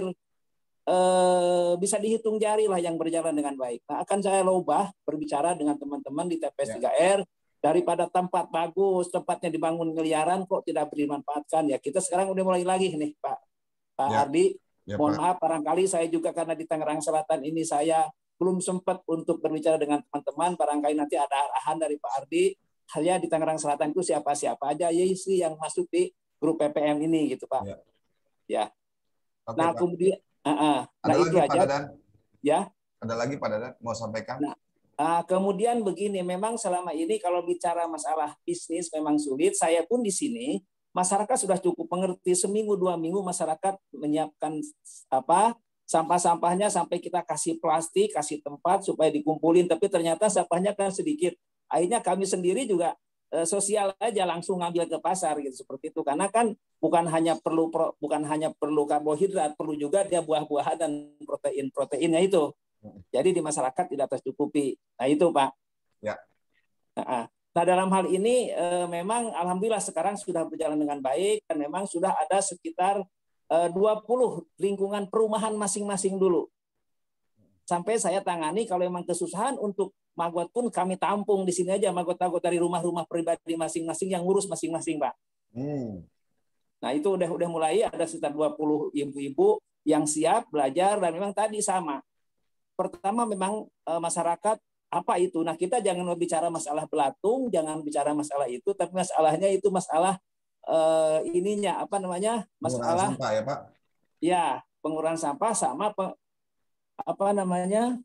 I: eh, bisa dihitung jari lah yang berjalan dengan baik. Nah, akan saya ubah berbicara dengan teman-teman di T P S tiga R, daripada tempat bagus, tempatnya dibangun miliaran kok tidak dimanfaatkan. Ya kita sekarang udah mulai lagi nih Pak Pak ya. Ardi. Ya, mohon Pak. Maaf, barangkali saya juga karena di Tangerang Selatan ini saya belum sempat untuk berbicara dengan teman-teman. Barangkali nanti ada arahan dari Pak Ardi. Hanya di Tangerang Selatan itu siapa-siapa aja ya sih yang masuk di grup P P M ini gitu Pak. Ya. ya. Oke, nah Pak. Kemudian, uh, uh,
B: ada
I: nah
B: lagi
I: itu
B: Pak
I: aja.
B: Dadan?
I: Ya.
B: Ada lagi Pak Dadan mau sampaikan?
I: Nah, uh, kemudian begini, memang selama ini kalau bicara masalah bisnis memang sulit. Saya pun di sini. Masyarakat sudah cukup mengerti, seminggu dua minggu masyarakat menyiapkan apa sampah-sampahnya sampai kita kasih plastik, kasih tempat supaya dikumpulin, tapi ternyata sampahnya kan sedikit. Akhirnya kami sendiri juga eh, sosial aja langsung ngambil ke pasar gitu seperti itu, karena kan bukan hanya perlu bukan hanya perlu karbohidrat, perlu juga dia buah-buahan dan protein-proteinnya itu. Jadi di masyarakat tidak tercukupi. Nah itu Pak.
B: Ya.
I: Nah, Nah dalam hal ini eh, memang alhamdulillah sekarang sudah berjalan dengan baik dan memang sudah ada sekitar eh, dua puluh lingkungan perumahan masing-masing dulu. Sampai saya tangani kalau memang kesusahan untuk Magot pun kami tampung di sini aja Magot-Magot dari rumah-rumah pribadi masing-masing yang ngurus masing-masing Pak. Hmm. Nah itu udah udah mulai ada sekitar dua puluh ibu-ibu yang siap belajar dan memang tadi sama. Pertama memang eh, masyarakat apa itu? Nah kita jangan bicara masalah belatung, jangan bicara masalah itu, tapi masalahnya itu masalah eh, ininya apa namanya? Masalah
B: sampah ya Pak?
I: Ya pengurangan sampah sama pe, apa namanya?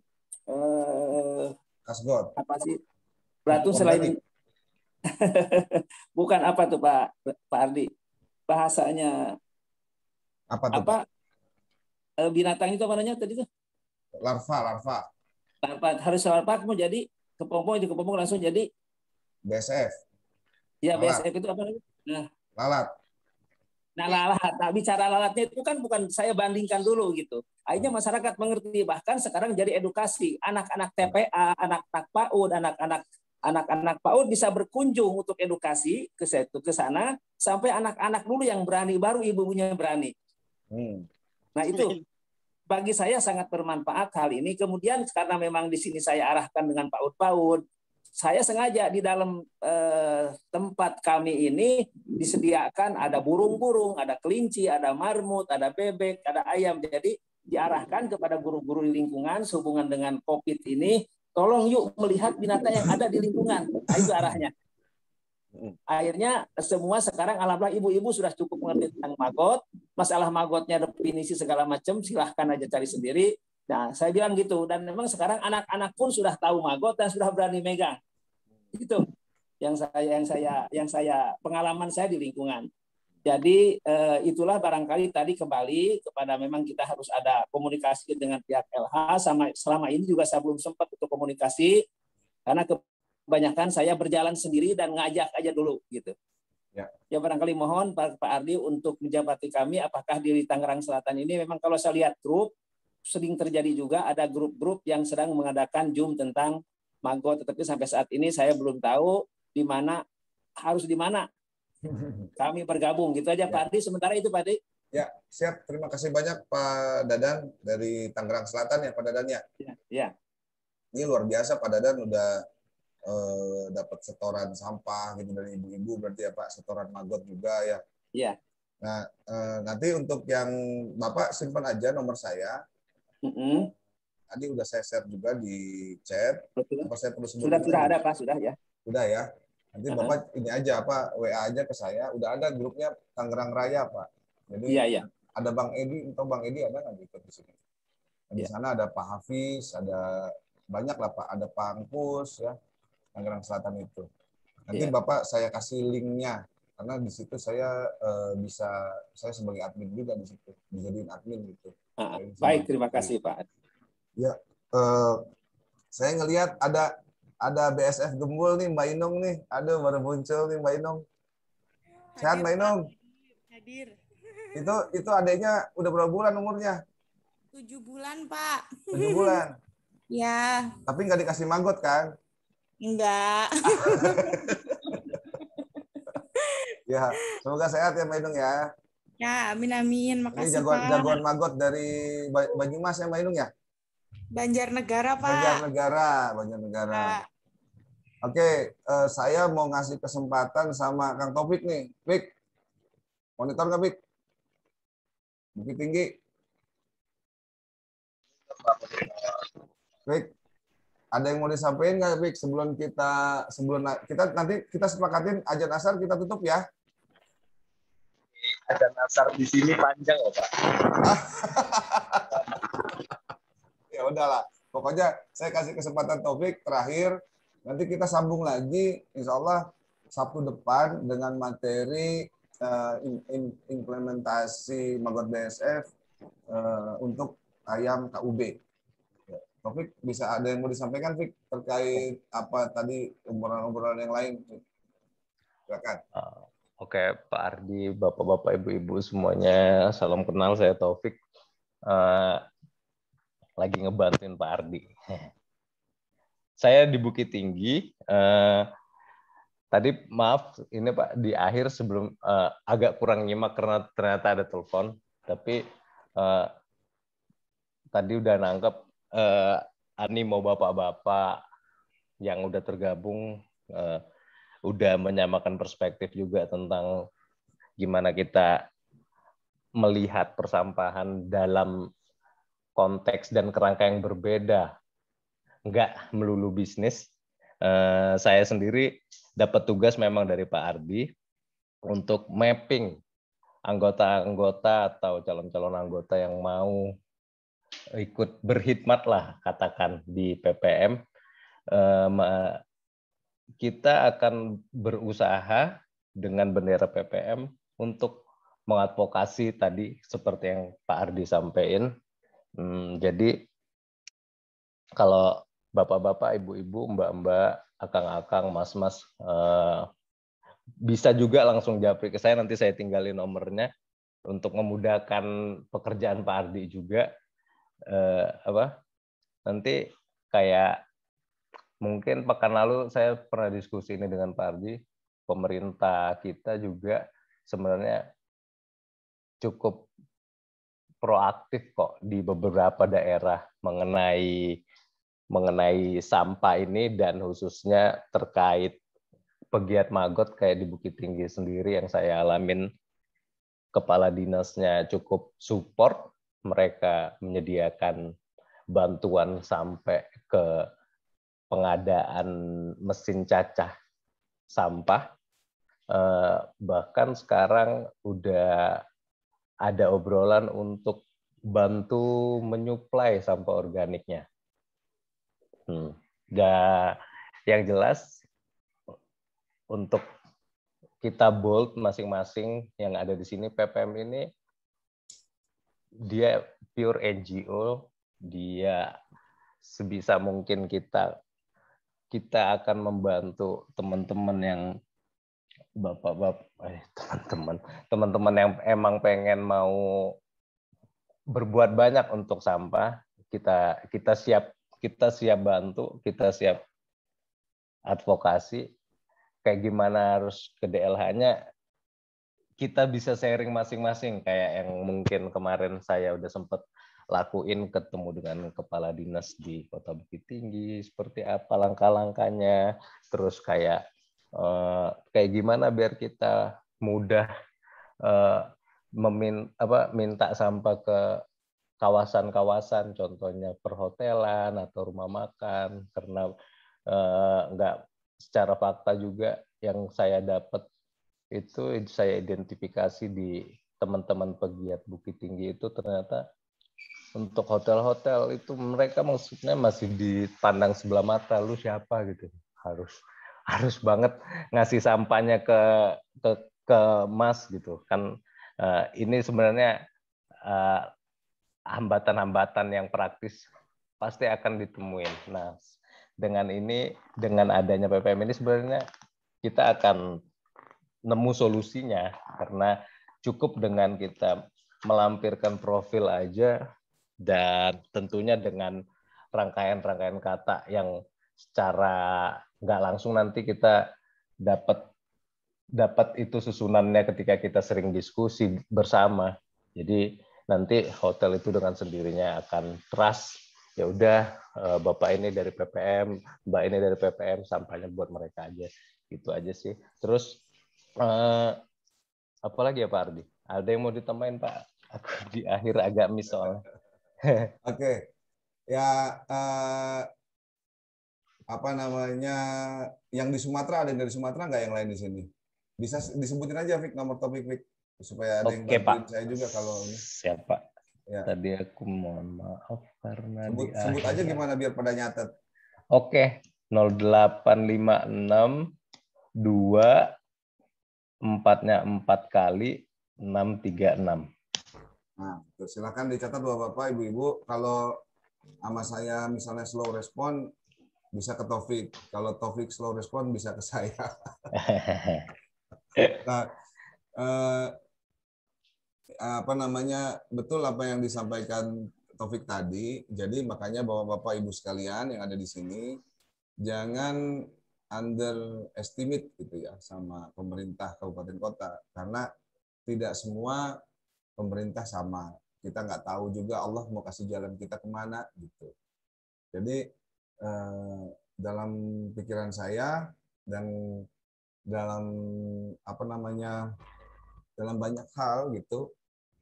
I: Eh,
B: Kasgot.
I: Apa sih? Belatung selain bukan apa tuh Pak Pak Ardi? Bahasanya
B: apa tuh?
I: Apa? Pak? Binatang itu apa namanya tadi tuh?
B: Larva, larva.
I: Larva harus larva mau jadi kepompong itu kepompong langsung jadi
B: B S F.
I: Ya lalat. B S F itu apa namanya? Nah,
B: lalat.
I: Nah lalat. Nah bicara lalatnya itu kan bukan saya bandingkan dulu gitu. Akhirnya masyarakat mengerti, bahkan sekarang jadi edukasi anak-anak T P A, anak-anak PAUD, anak-anak anak-anak PAUD bisa berkunjung untuk edukasi ke situ ke sana sampai anak-anak dulu yang berani baru ibunya berani. Hmm. Nah itu. Bagi saya sangat bermanfaat hal ini. Kemudian karena memang di sini saya arahkan dengan PAUD-PAUD, saya sengaja di dalam eh, tempat kami ini disediakan ada burung-burung, ada kelinci, ada marmut, ada bebek, ada ayam. Jadi diarahkan kepada guru-guru di lingkungan sehubungan dengan COVID ini, tolong yuk melihat binatang yang ada di lingkungan. Nah, itu arahnya. Akhirnya semua sekarang alhamdulillah ibu-ibu sudah cukup mengerti tentang Magot, masalah Magotnya definisi segala macam silahkan aja cari sendiri. Nah saya bilang gitu, dan memang sekarang anak-anak pun sudah tahu Magot dan sudah berani megang. Itu yang saya yang saya yang saya pengalaman saya di lingkungan. Jadi eh, itulah barangkali tadi kembali kepada memang kita harus ada komunikasi dengan pihak L H. Sama selama ini juga saya belum sempat untuk komunikasi karena ke kebanyakan saya berjalan sendiri dan ngajak aja dulu gitu. Ya, ya barangkali mohon Pak, Pak Ardi untuk menjabati kami apakah di Tangerang Selatan ini memang kalau saya lihat grup sering terjadi juga ada grup-grup yang sedang mengadakan Zoom tentang Magot, tetapi sampai saat ini saya belum tahu di mana harus di mana kami bergabung gitu aja ya. Pak Ardi sementara itu Pak Ardi.
B: Ya, siap. Terima kasih banyak Pak Dadan dari Tangerang Selatan ya Pak Dadan ya.
I: Ya. Ya.
B: Ini luar biasa Pak Dadan udah eh, dapat setoran sampah gitu dari ibu-ibu, berarti ya Pak, setoran Magot juga ya.
I: Iya.
B: Nah, eh, nanti untuk yang Bapak simpan aja nomor saya.
I: Mm-hmm.
B: Tadi udah saya share juga di chat.
I: Betul.
B: Apa saya perlu
I: Sudah
B: sebutin
I: sudah
B: lagi?
I: ada Pak, sudah ya.
B: Sudah ya. Nanti
I: Uh-huh.
B: Bapak ini aja apa W A aja ke saya. Udah ada grupnya Tangerang Raya Pak. Jadi
I: iya, iya.
B: ada Bang Edi, atau Bang Edi ada nggak ikut di sini? Nah, di
I: Iya.
B: sana ada Pak Hafiz, ada banyak lah Pak, ada Pak Angkus ya, Tangerang Selatan itu. Nanti
I: Iya.
B: Bapak saya kasih linknya, karena di situ saya eh, bisa, saya sebagai admin juga di situ, dijadiin admin gitu.
I: Ah,
B: Jadi
I: baik,
B: sebagai-
I: terima kasih Pak.
B: Ya, eh, saya ngelihat ada ada B S F Gembul nih, Mbak Inung nih, aduh baru muncul nih Mbak Inung. Sehat Mbak Inung?
J: Hadir.
B: Itu itu adiknya udah berapa bulan umurnya?
J: Tujuh bulan Pak.
B: Tujuh bulan.
J: Ya.
B: Tapi nggak dikasih Magot kan?
J: Enggak.
B: Ya, semoga sehat ya Mbak Inung ya.
J: Ya, amin amin.
B: Ini
J: Makasih
B: jagoan
J: Pak.
B: jagoan Magot dari Ba- Banyumas ya Mbak Inung ya?
J: Banjarnegara Pak.
B: Banjarnegara, Banjarnegara.
J: Pak.
B: Oke, eh, saya mau ngasih kesempatan sama Kang Taufik nih. Fik, monitor nggak Fik? Bukit Tinggi. Fik, ada yang mau disampaikan nggak Fik sebelum kita sebelum na- kita nanti kita sepakatin ajan asar kita tutup ya?
A: Ajan asar di sini panjang loh Pak.
B: Ya udahlah, pokoknya saya kasih kesempatan Taufik terakhir. Nanti kita sambung lagi, insya Allah Sabtu depan dengan materi uh, in, in, implementasi Magot B S F uh, untuk ayam K U B. Ya, Taufik, bisa ada yang mau disampaikan, Fik, terkait apa tadi obrolan-obrolan yang lain? Silakan.
C: Uh, Oke, okay, Pak Ardi, Bapak-Bapak, Ibu-Ibu semuanya, salam kenal, saya Taufik. Uh, lagi ngebantuin Pak Ardi. Saya di Bukit Tinggi. Eh, tadi maaf, ini Pak di akhir sebelum eh, agak kurang nyimak karena ternyata ada telepon. Tapi eh, tadi udah nangkep eh, animo bapak-bapak yang udah tergabung, eh, udah menyamakan perspektif juga tentang gimana kita melihat persampahan dalam konteks dan kerangka yang berbeda. Nggak melulu bisnis. Uh, saya sendiri dapat tugas memang dari Pak Ardi untuk mapping anggota-anggota atau calon-calon anggota yang mau ikut berkhidmat lah katakan di P P M. Uh, kita akan berusaha dengan bendera P P M untuk mengadvokasi tadi seperti yang Pak Ardi sampaikan. Hmm, jadi kalau bapak-bapak, ibu-ibu, mbak-mbak, akang-akang, mas-mas, eh, bisa juga langsung japri ke saya, nanti saya tinggalin nomornya untuk memudahkan pekerjaan Pak Ardi juga. Eh, apa? Nanti kayak mungkin pekan lalu saya pernah diskusi ini dengan Pak Ardi, pemerintah kita juga sebenarnya cukup proaktif kok di beberapa daerah mengenai mengenai sampah ini dan khususnya terkait pegiat Magot kayak di Bukit Tinggi sendiri yang saya alamin, kepala dinasnya cukup support, mereka menyediakan bantuan sampai ke pengadaan mesin cacah sampah, bahkan sekarang udah ada obrolan untuk bantu menyuplai sampah organiknya. Hmm. Dan yang jelas untuk kita bold masing-masing yang ada di sini, P P M ini dia pure N G O, dia sebisa mungkin kita kita akan membantu teman-teman yang bapak-bapak, eh, teman-teman, teman-teman yang emang pengen mau berbuat banyak untuk sampah, kita kita siap kita siap bantu, kita siap advokasi. Kayak gimana harus ke D L H-nya, kita bisa sharing masing-masing. Kayak yang mungkin kemarin saya udah sempat lakuin, ketemu dengan kepala dinas di Kota Bukit Tinggi, seperti apa langkah-langkahnya, terus kayak eh, kayak gimana biar kita mudah eh, memin apa minta sampah ke kawasan-kawasan, contohnya perhotelan atau rumah makan, karena eh, nggak secara fakta juga yang saya dapat itu saya identifikasi di teman-teman pegiat Bukit Tinggi itu ternyata untuk hotel-hotel itu mereka maksudnya masih dipandang sebelah mata, lu siapa gitu, harus harus banget ngasih sampahnya ke ke ke Mas gitu kan. Uh, ini sebenarnya uh, hambatan-hambatan yang praktis pasti akan ditemuin. Nah, dengan ini, dengan adanya P P M ini sebenarnya kita akan nemu solusinya, karena cukup dengan kita melampirkan profil aja dan tentunya dengan rangkaian-rangkaian kata yang secara nggak langsung nanti kita dapat dapat itu susunannya ketika kita sering diskusi bersama. Jadi nanti hotel itu dengan sendirinya akan trust, ya udah Bapak ini dari P P M, Mbak ini dari P P M, sampahnya buat mereka aja. Gitu aja sih. Terus eh, apa lagi ya Pak Ardi? Ada yang mau ditambahin Pak? Aku di akhir agak miss soalnya.
B: Oke. Okay. Ya eh, apa namanya, yang di Sumatera, ada yang dari Sumatera nggak yang lain di sini? Bisa disebutin aja Fik, nomor topik Fik, supaya ada
C: Oke,
B: yang bantuin
C: Pak.
B: saya juga kalau ini.
C: Siapa?
B: Ya.
C: Tadi aku mohon maaf karena
B: sebut,
C: di
B: sebut
C: akhir.
B: aja gimana biar pada nyatet.
C: Oke, nol delapan lima enam dua empatnya empat kali enam tiga enam.
B: Nah, silakan dicatat Bapak-bapak, Ibu-ibu. Kalau sama saya misalnya slow respon bisa ke Taufik. Kalau Taufik slow respon bisa ke saya. Nah, eh, apa namanya, betul apa yang disampaikan Taufik tadi. Jadi makanya Bapak-bapak Ibu sekalian yang ada di sini jangan underestimate gitu ya sama pemerintah kabupaten kota, karena tidak semua pemerintah sama. Kita nggak tahu juga Allah mau kasih jalan kita kemana gitu. Jadi eh, dalam pikiran saya dan dalam apa namanya dalam banyak hal gitu,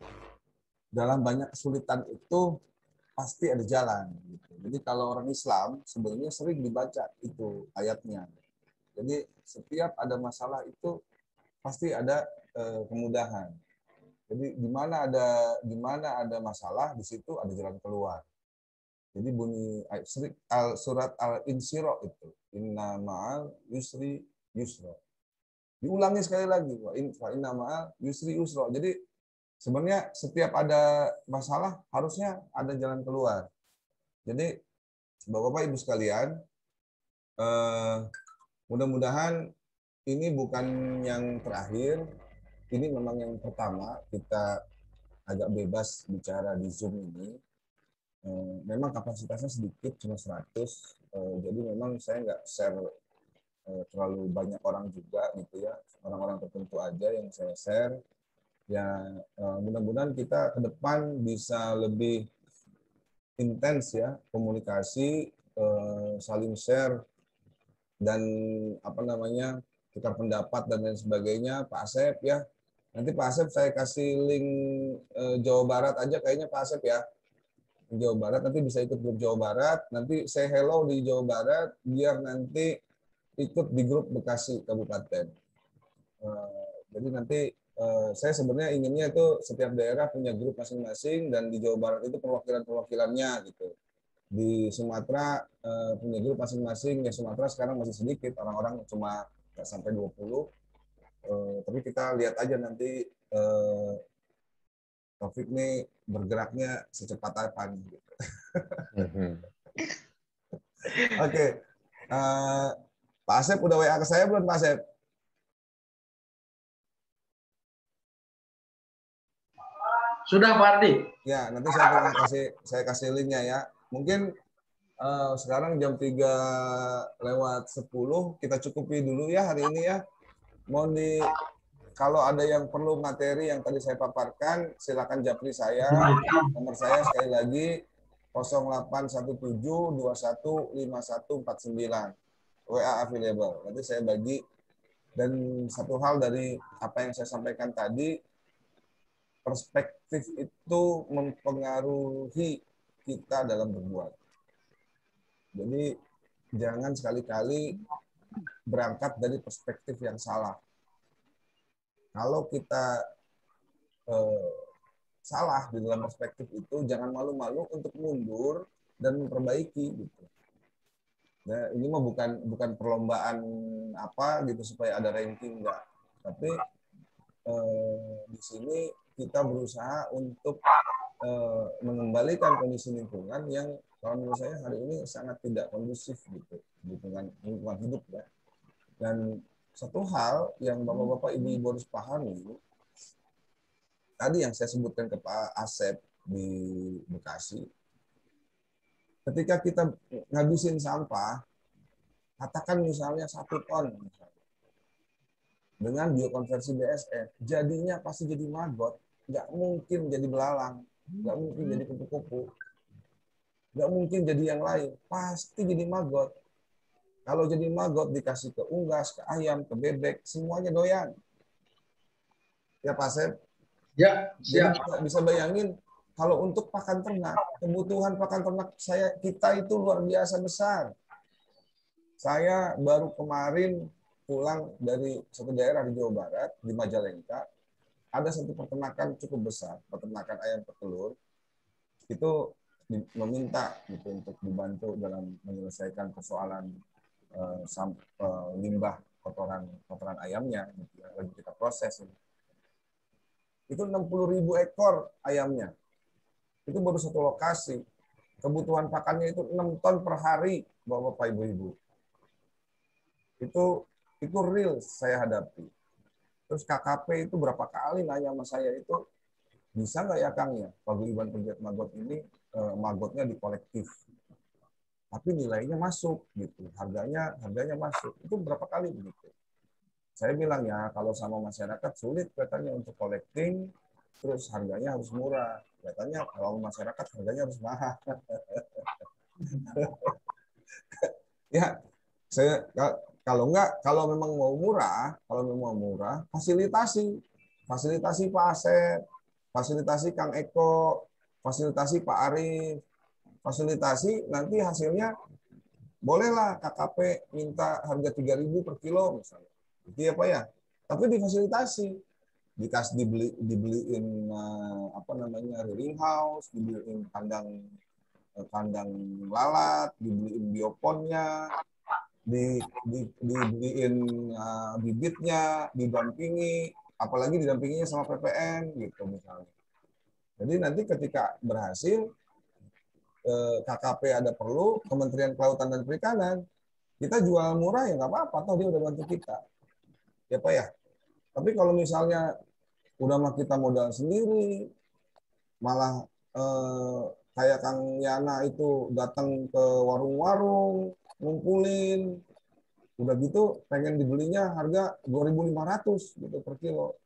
B: dalam banyak kesulitan itu pasti ada jalan. Gitu. Jadi kalau orang Islam sebenarnya sering dibaca itu ayatnya. Jadi setiap ada masalah itu pasti ada eh, kemudahan. Jadi di mana ada di mana ada masalah, di situ ada jalan keluar. Jadi bunyi ayat surat Al-Insyirah itu, inna ma'al yusri yusra. Diulangi sekali lagi, wa inna ma'al yusri yusra. Jadi sebenarnya setiap ada masalah harusnya ada jalan keluar. Jadi Bapak-bapak Ibu sekalian, eh, mudah-mudahan ini bukan yang terakhir, ini memang yang pertama kita agak bebas bicara di Zoom ini. Eh, memang kapasitasnya sedikit, cuma seratus, eh, jadi memang saya nggak share eh, terlalu banyak orang juga gitu ya, orang-orang tertentu aja yang saya share. Ya eh, mudah-mudahan kita ke depan bisa lebih intens ya komunikasi, eh, saling share dan apa namanya tukar pendapat dan lain sebagainya. Pak Asep ya, nanti Pak Asep saya kasih link eh, Jawa Barat aja kayaknya Pak Asep ya, Jawa Barat nanti bisa ikut grup Jawa Barat, nanti say hello di Jawa Barat biar nanti ikut di grup Bekasi Kabupaten. Eh, jadi nanti Uh, saya sebenarnya inginnya itu setiap daerah punya grup masing-masing dan di Jawa Barat itu perwakilan-perwakilannya gitu. Di Sumatera uh, punya grup masing-masing. Ya Sumatera sekarang masih sedikit, orang-orang cuma nggak sampai dua puluh. Uh, tapi kita lihat aja nanti uh, Taufik nih bergeraknya secepat apa gitu. Oke. Okay. Uh, Pak Asep udah W A ke saya belum Pak Asep?
K: Sudah Pak Ardi.
B: Ya, nanti saya akan kasih saya kasih linknya ya. Mungkin uh, sekarang jam tiga lewat sepuluh kita cukupi dulu ya hari ini ya. Mohon di kalau ada yang perlu materi yang tadi saya paparkan, silakan japri saya. Nomor saya sekali lagi nol delapan satu tujuh dua satu lima satu empat sembilan. W A available. Nanti saya bagi. Dan satu hal dari apa yang saya sampaikan tadi, perspektif itu mempengaruhi kita dalam berbuat. Jadi jangan sekali-kali berangkat dari perspektif yang salah. Kalau kita eh, salah di dalam perspektif itu, jangan malu-malu untuk mundur dan memperbaiki gitu. Nah, ini mah bukan bukan perlombaan apa gitu supaya ada ranking, enggak. Tapi eh, di sini kita berusaha untuk eh, mengembalikan kondisi lingkungan yang kalau menurut saya hari ini sangat tidak kondusif gitu, lingkungan lingkungan hidup ya. Dan satu hal yang bapak-bapak, ibu-ibu harus pahami, tadi yang saya sebutkan ke Pak Asep di Bekasi, ketika kita ngabisin sampah, katakan misalnya satu ton, misalnya, dengan biokonversi B S F, jadinya pasti jadi maggot, nggak mungkin jadi belalang, nggak mungkin jadi kupu-kupu, nggak mungkin jadi yang lain, pasti jadi maggot. Kalau jadi maggot dikasih ke unggas, ke ayam, ke bebek, semuanya doyan. Ya Pak Asep?
K: Ya,
B: siap. Jadi
K: siap.
B: bisa bayangin kalau untuk pakan ternak, kebutuhan pakan ternak saya kita itu luar biasa besar. Saya baru kemarin pulang dari satu daerah di Jawa Barat, di Majalengka, ada satu peternakan cukup besar, peternakan ayam petelur, itu meminta gitu untuk dibantu dalam menyelesaikan persoalan uh, sam, uh, limbah kotoran kotoran ayamnya, gitu ya, lagi kita proses. Ini. Itu enam puluh ribu ekor ayamnya. Itu baru satu lokasi. Kebutuhan pakannya itu enam ton per hari, Bapak Ibu-ibu. Itu itu real saya hadapi. Terus K K P itu berapa kali nanya sama saya itu, bisa nggak ya Kang ya, paguyuban pegiat maggot ini eh, maggotnya dikolektif. Tapi nilainya masuk gitu, harganya harganya masuk. Itu berapa kali begitu. Saya bilang ya, kalau sama masyarakat sulit katanya untuk collecting, terus harganya harus murah. Katanya kalau masyarakat harganya harus mahal. Ya, saya kalau enggak, kalau memang mau murah, kalau memang mau murah, fasilitasi, fasilitasi Pak Asep, fasilitasi Kang Eko, fasilitasi Pak Arif, fasilitasi nanti hasilnya bolehlah K K P minta harga tiga ribu per kilo misalnya. Itu ya Pak ya. Tapi difasilitasi, dikasih dibeli dibeliin apa namanya rearing house, dibeliin kandang kandang lalat, dibeliin bioponnya, di, di dibeliin uh, bibitnya, didampingi, apalagi didampinginya sama P P M gitu misalnya. Jadi nanti ketika berhasil eh, K K P ada perlu, Kementerian Kelautan dan Perikanan, kita jual murah ya nggak apa-apa, toh dia udah bantu kita. Ya Pak ya. Tapi kalau misalnya udah mah kita modal sendiri, malah eh, kayak Kang Yana itu datang ke warung-warung, ngumpulin, udah gitu pengen dibelinya harga dua ribu lima ratus gitu per kilo.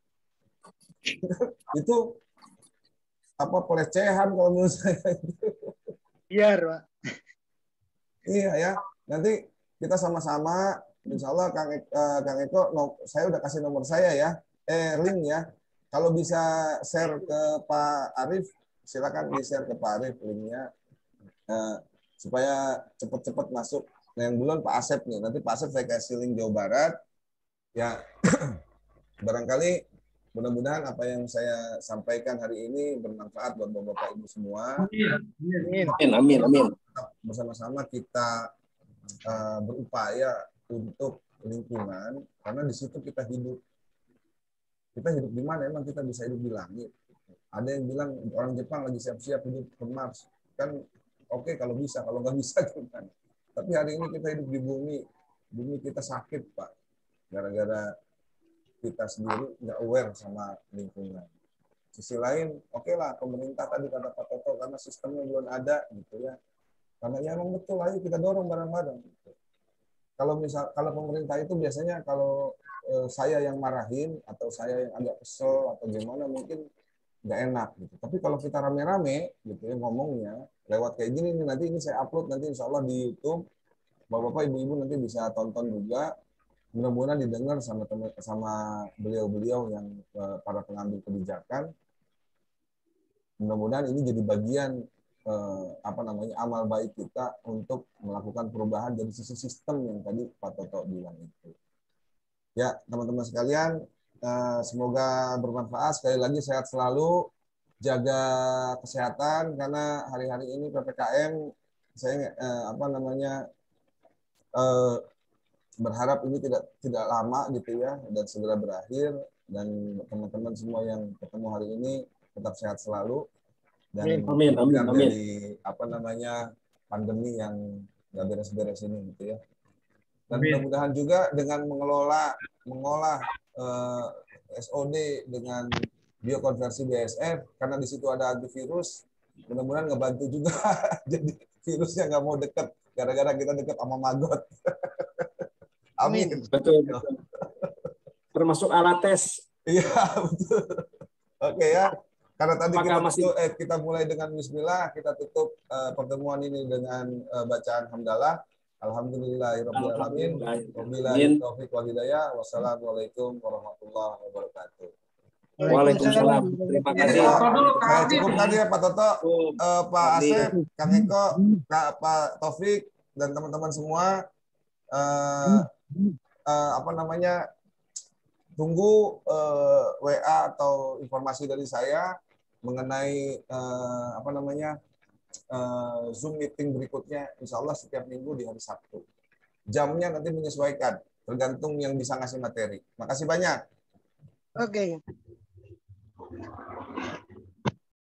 B: Itu apa pelecehan kalau menurut saya itu.
F: Iya, Pak.
B: Iya ya. Nanti kita sama-sama insya Allah Kang, uh, Kang Eko, no, saya udah kasih nomor saya ya, eh link ya. Kalau bisa share ke Pak Arif, silakan di-share ke Pak Arif linknya, uh, supaya cepat-cepat masuk. Nah, yang duluan Pak Asep nih, nanti Pak Asep saya kasih link Jawa Barat, ya barangkali mudah-mudahan apa yang saya sampaikan hari ini bermanfaat buat Bapak Ibu semua.
I: Amin, amin, amin.
B: Bersama-sama kita uh, berupaya untuk lingkungan, karena di situ kita hidup. Kita hidup di mana? Emang kita bisa hidup di langit. Ada yang bilang orang Jepang lagi siap-siap hidup ke Mars. Kan oke okay, kalau bisa, kalau nggak bisa kan. Tapi hari ini kita hidup di bumi. Bumi kita sakit, Pak. Gara-gara kita sendiri nggak aware sama lingkungan. Sisi lain, oke okay lah pemerintah tadi kata Pak Toto, karena sistemnya belum ada gitu ya. Karena ya emang betul, ayo kita dorong bareng-bareng. Gitu. Kalau misal kalau pemerintah itu biasanya kalau eh, saya yang marahin atau saya yang agak kesel atau gimana mungkin nggak enak gitu. Tapi kalau kita rame-rame gitu ya ngomongnya lewat kayak gini nih, nanti ini saya upload nanti insya Allah di YouTube, bapak-bapak ibu-ibu nanti bisa tonton juga, mudah-mudahan didengar sama teman sama beliau-beliau yang eh, para pengambil kebijakan. Mudah-mudahan ini jadi bagian eh, apa namanya amal baik kita untuk melakukan perubahan dari sisi sistem yang tadi Pak Toto bilang itu. Ya teman-teman sekalian, eh, semoga bermanfaat. Sekali lagi sehat selalu, jaga kesehatan karena hari-hari ini P P K M saya eh, apa namanya eh, berharap ini tidak tidak lama gitu ya dan segera berakhir, dan teman-teman semua yang ketemu hari ini tetap sehat selalu dan
I: amin, amin, amin.
B: dari apa namanya pandemi yang nggak beres-beres ini gitu ya. Dan mudah-mudahan juga dengan mengelola mengolah eh, S O D dengan biokonversi B S F karena di situ ada antivirus, mudah-mudahan ngebantu juga jadi virusnya nggak mau deket gara-gara kita deket sama maggot. Amin.
I: Betul, betul. Termasuk alat tes.
B: Iya, betul. Oke ya. Karena tadi
I: Apakah
B: kita,
I: masih...
B: tutup, eh, kita mulai dengan bismillah, kita tutup uh, pertemuan ini dengan uh, bacaan hamdalah. Alhamdulillahirabbil alamin. Wabillahi taufiq wal hidayah. Wassalamualaikum warahmatullahi wabarakatuh.
I: Waalaikumsalam. Terima kasih.
B: Saya cukupkan ya Pak Toto, uh, Pak Asep, Kang Eko, Kak Pak Taufik dan teman-teman semua. Uh, uh, apa namanya? Tunggu uh, W A atau informasi dari saya mengenai uh, apa namanya uh, Zoom meeting berikutnya, insya Allah setiap minggu di hari Sabtu. Jamnya nanti menyesuaikan, tergantung yang bisa ngasih materi. Makasih banyak.
F: Oke.